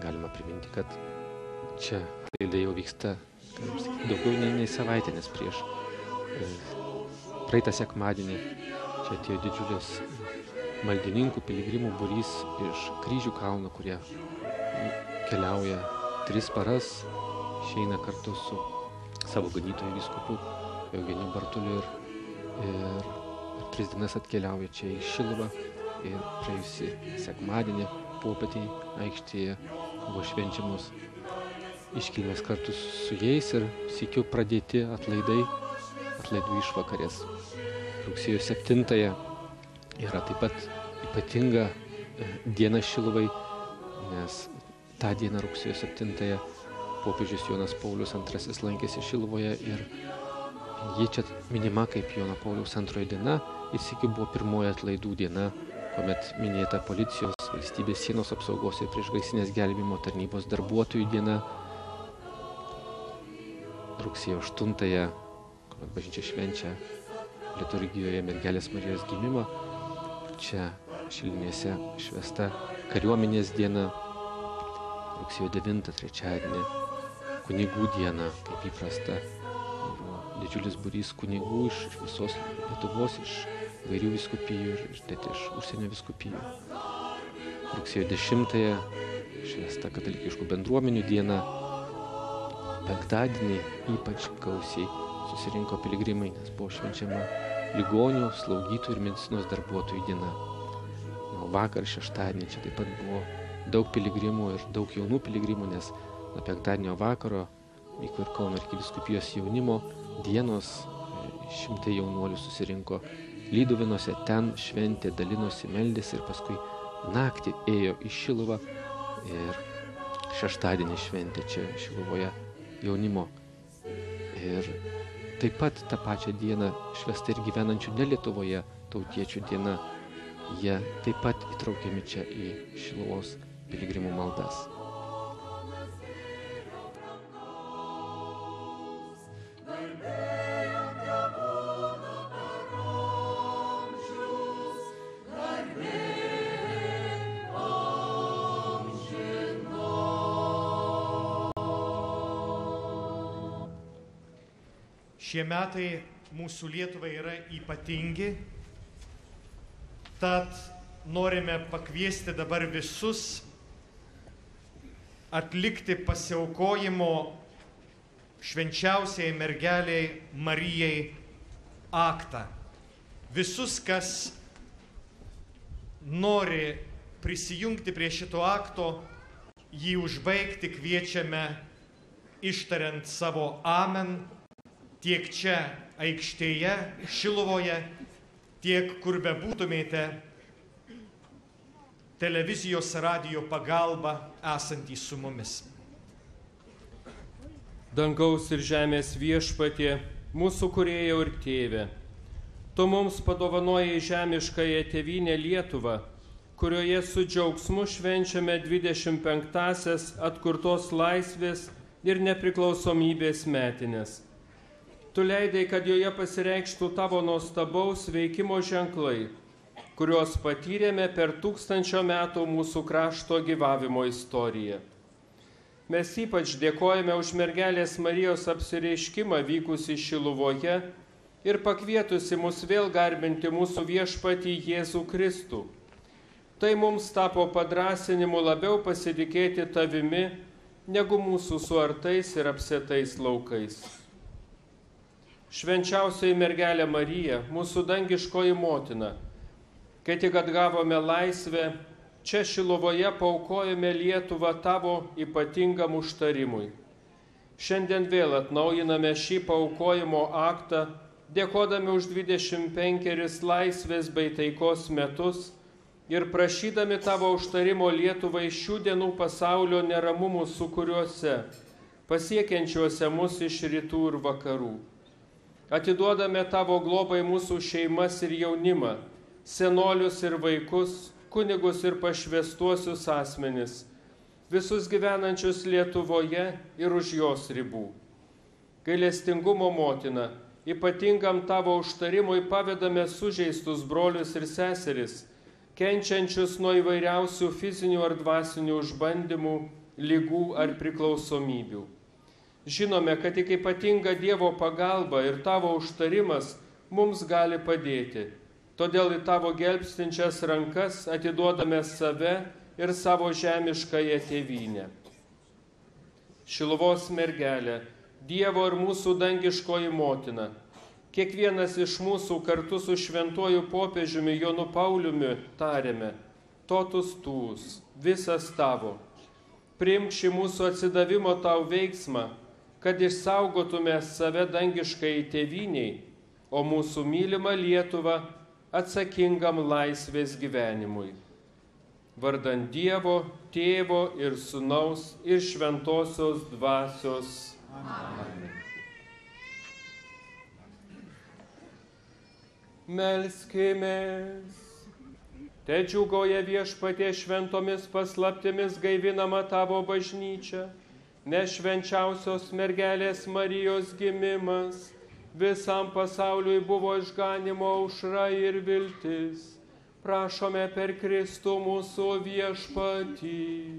galima priminti, kad čia atlaidai jau vyksta daugiau nei savaitę, nes prieš praeitą sekmadienį čia atėjo didžiulis maldininkų, piligrimų būrys iš Kryžių kalno, kurie keliauja 3 paras, išeina kartu su savo ganytoju vyskupu Eugeniju Bartuliu ir 3 dienas atkeliauja čia į Šiluvą ir praėjusį sekmadienį popietį aikštėje buvo švenčiamos iškilmės kartu su jais ir sykiu pradėti atlaidų išvakarės. Rugsėjo 7 yra taip pat ypatinga diena Šiluvai, nes tą dieną rugsėjo 7 popiežius Jonas Paulius II lankėsi Šiluvoje ir ji čia minima kaip Jono Pauliaus II diena ir sykiu buvo pirmoji atlaidų diena, kuomet minėta policijos, valstybės sienos apsaugos ir priešgaisrinės gelbėjimo tarnybos darbuotojų diena. Rugsėjo 8, kuomet bažnyčia švenčia liturgijoje Mergelės Marijos gimimą, čia Šilinėse švęsta kariuomenės diena. Rugsėjo 9, trečiadienį, kunigų diena, kaip įprasta. Buvo didžiulis būrys kunigų iš visos Lietuvos, iš įvairių vyskupijų ir net iš užsienio vyskupijų. Rugsėjo 10 švęsta katalikiškų bendruomenių diena. Penktadienį ypač gausiai susirinko piligrimai, nes buvo švenčiama ligonių, slaugytojų ir medicinos darbuotojų diena. O vakar šeštadienį čia taip pat buvo daug piligrimų ir daug jaunų piligrimų, nes nuo penktadienio vakaro vyko ir Kauno arkivyskupijos jaunimo dienos, 100 jaunuolių susirinko Lyduvinuose, ten šventė, dalinosi, meldėsi ir paskui naktį ėjo į Šiluvą ir šeštadienį šventė čia Šiluvoje jaunimo. Ir taip pat tą pačią dieną švęsta ir gyvenančių ne Lietuvoje tautiečių diena. Jie taip pat įtraukiami čia į Šiluvos piligrimų maldas. Šie metai mūsų Lietuvai yra ypatingi, tad norime pakviesti dabar visus atlikti pasiaukojimo švenčiausiai mergeliai Marijai aktą. Visus, kas nori prisijungti prie šito akto, jį užbaigti kviečiame ištariant savo amen, tiek čia aikštėje, Šiluvoje, tiek kur bebūtumėte, televizijos radijo pagalba esantys su mumis. Dangaus ir žemės viešpatie, mūsų Kūrėjau ir Tėve, Tu mums padovanojai žemiškąją tėvynę Lietuvą, kurioje su džiaugsmu švenčiame 25-asias atkurtos laisvės ir nepriklausomybės metines. Tu leidai, kad joje pasireikštų Tavo nuostabaus veikimo ženklai, kuriuos patyrėme per 1000 metų mūsų krašto gyvavimo istoriją. Mes ypač dėkojame už mergelės Marijos apsireiškimą vykusį Šiluvoje ir pakvietusi mus vėl garbinti mūsų viešpatį Jėzų Kristų. Tai mums tapo padrąsinimu labiau pasitikėti Tavimi, negu mūsų suartais ir apsėtais laukais. Švenčiausioji mergelė Marija, mūsų dangiškoji motina, kai tik atgavome laisvę, čia Šiluvoje paaukojome Lietuvą Tavo ypatingam užtarimui. Šiandien vėl atnaujiname šį paaukojimo aktą, dėkodami už 25 laisvės bei taikos metus ir prašydami Tavo užtarimo Lietuvai šių dienų pasaulio neramumų sūkuriuose, pasiekiančiuose mus iš rytų ir vakarų. Atiduodame Tavo globai mūsų šeimas ir jaunimą, senolius ir vaikus, kunigus ir pašvęstuosius asmenis, visus gyvenančius Lietuvoje ir už jos ribų. Gailestingumo motina, ypatingam Tavo užtarimui pavedame sužeistus brolius ir seseris, kenčiančius nuo įvairiausių fizinių ar dvasinių išbandymų, lygų ar priklausomybių. Žinome, kad tik ypatinga Dievo pagalba ir tavo užtarimas mums gali padėti. Todėl į tavo gelbstinčias rankas atiduodame save ir savo žemiškąją tėvynę. Šiluvos mergelė, Dievo ir mūsų dangiškoji motina, kiekvienas iš mūsų kartu su šventuoju popiežiumi Jonu Pauliumi tarėme: totus tuus, visas tavo. Priimk šį mūsų atsidavimo tau veiksmą, kad išsaugotume save dangiškai tėvyniai, o mūsų mylimą Lietuvą atsakingam laisvės gyvenimui. Vardant Dievo, Tėvo ir Sūnaus ir Šventosios Dvasios. Amen. Melskimės. Te džiūgauja Viešpatie šventomis paslaptimis gaivinama tavo bažnyčia, nes švenčiausios mergelės Marijos gimimas visam pasauliui buvo išganimo aušra ir viltis. Prašome per Kristų mūsų Viešpatį.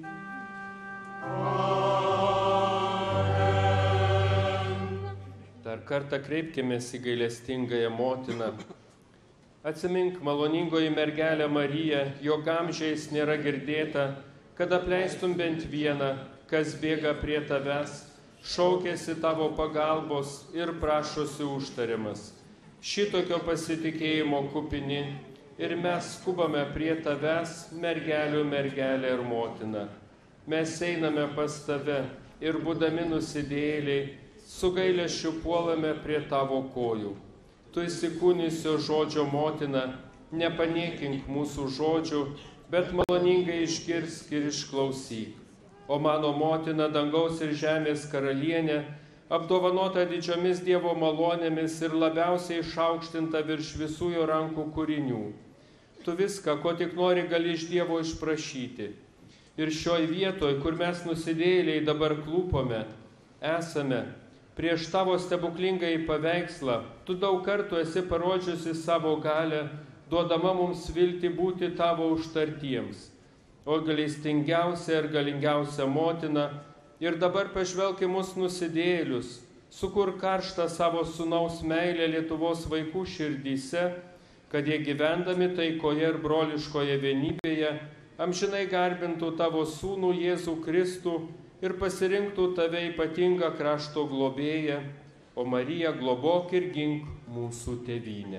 Dar kartą kreipkimės į gailestingąją motiną. Atsimink, maloningoji mergelė Marija, jog amžiais nėra girdėta, kad apleistum bent vieną, kas bėga prie tavęs, šaukėsi tavo pagalbos ir prašosi užtariamas. Šitokio pasitikėjimo kupini ir mes skubame prie tavęs, mergelių mergelė ir motina. Mes einame pas tave ir būdami nusidėjėliai, su gailesčiu puolame prie tavo kojų. Tu įsikūnysio žodžio motina, nepaniekink mūsų žodžių, bet maloningai išgirsk ir išklausyk. O mano motina, dangaus ir žemės karalienė, apdovanota didžiomis Dievo malonėmis ir labiausiai išaukštinta virš visų jo rankų kūrinių. Tu viską, ko tik nori, gali iš Dievo išprašyti. Ir šioj vietoj, kur mes nusidėjėliai dabar klūpome, esame prieš tavo stebuklingąjį paveikslą, tu daug kartų esi parodžiusi savo galią, duodama mums viltį būti tavo užtartiems. O gailestingiausia ir galingiausia motina, ir dabar pažvelk į mus nusidėjėlius, sukur karštą savo sūnaus meilę Lietuvos vaikų širdyse, kad jie gyvendami taikoje ir broliškoje vienybėje amžinai garbintų tavo sūnų Jėzų Kristų ir pasirinktų tave ypatingą krašto globėją, o Marija globok ir gink mūsų tėvynę.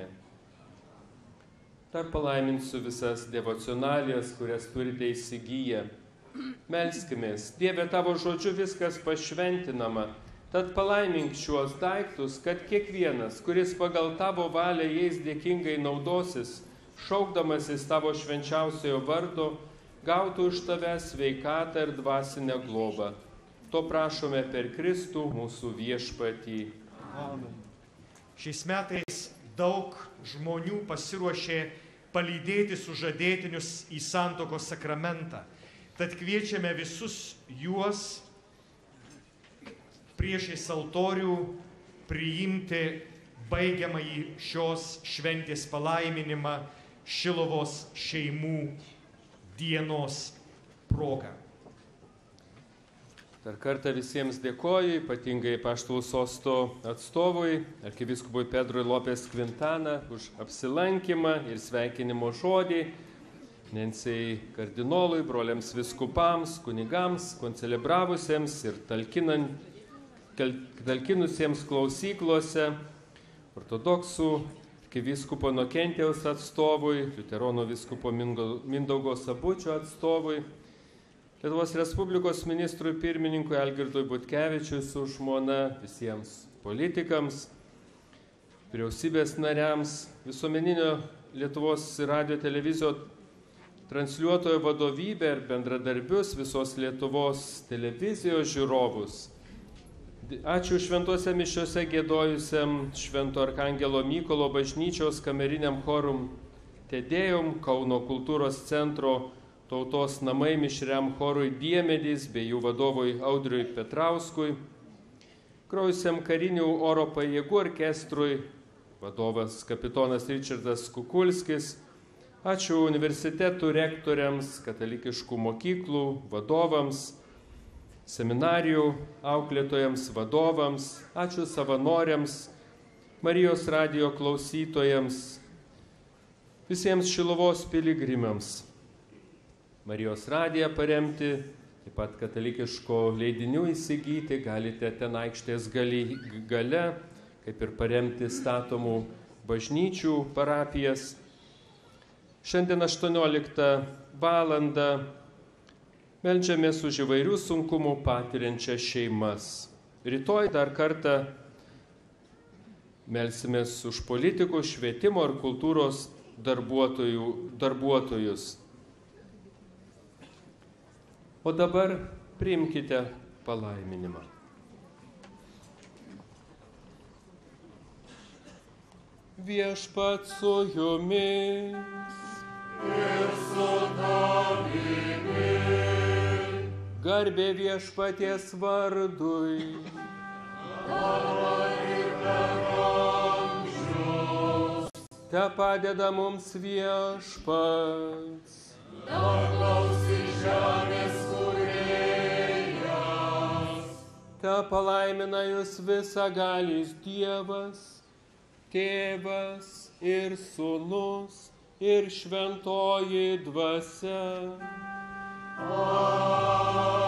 Dar palaiminsiu visas devocionalijas, kurias turite įsigiję. Melskimės, Dieve, tavo žodžiu viskas pašventinama, tad palaimink šiuos daiktus, kad kiekvienas, kuris pagal tavo valią jais dėkingai naudosis, šaukdamasis tavo švenčiausiojo vardo, gautų iš tavęs sveikatą ir dvasinę globą. To prašome per Kristų mūsų Viešpatį. Amen. Šiais metais daug žmonių pasiruošė palydėti sužadėtinius į santuokos sakramentą. Tad kviečiame visus juos priešais altorių priimti baigiamąjį šios šventės palaiminimą Šiluvos šeimų dienos proga. Dar kartą visiems dėkoju, ypatingai Apaštalų sosto atstovui, arkivyskupui Pedrui Lopes Quintana, už apsilankymą ir sveikinimo žodį, Nencijai kardinolui, broliams viskupams, kunigams, koncelebravusiems ir talkinusiems klausyklose, ortodoksų arkivyskupo Nokentijaus atstovui, liuteronų vyskupo Mindaugo Sabučio atstovui, Lietuvos Respublikos ministrui pirmininkui Algirdui Butkevičiui su žmona, visiems politikams, vyriausybės nariams, visuomeninio Lietuvos radio televizijos transliuotojo vadovybę ir bendradarbius, visos Lietuvos televizijos žiūrovus. Ačiū šventose mišiose giedojusiam Švento Arkangelo Mykolo bažnyčios kameriniam chorum Tedėjum, Kauno kultūros centro Tautos namai mišriam chorui Diemedis bei jų vadovui Audriui Petrauskui, grojusiam karinių oro pajėgų orkestrui, vadovas kapitonas Ričardas Kukulskis, ačiū universitetų rektoriams, katalikiškų mokyklų vadovams, seminarijų auklėtojams, vadovams, ačiū savanoriams, Marijos radijo klausytojams, visiems Šiluvos piligrimams. Marijos radiją paremti, taip pat katalikiško leidinių įsigyti, galite ten aikštės gale, kaip ir paremti statomų bažnyčių parapijas. Šiandien 18 valandą meldžiamės už įvairių sunkumų patiriančias šeimas. Rytoj dar kartą melsimės už politikus, švietimo ir kultūros darbuotojus. O dabar priimkite palaiminimą. Viešpats su jumis ir su tavimi. Garbė viešpaties vardui. Te padeda mums viešpats. Dangaus ir žemės kūrėjas. Te palaimina jūs visagalis Dievas, Tėvas ir Sūnus ir Šventoji Dvasia. Amen.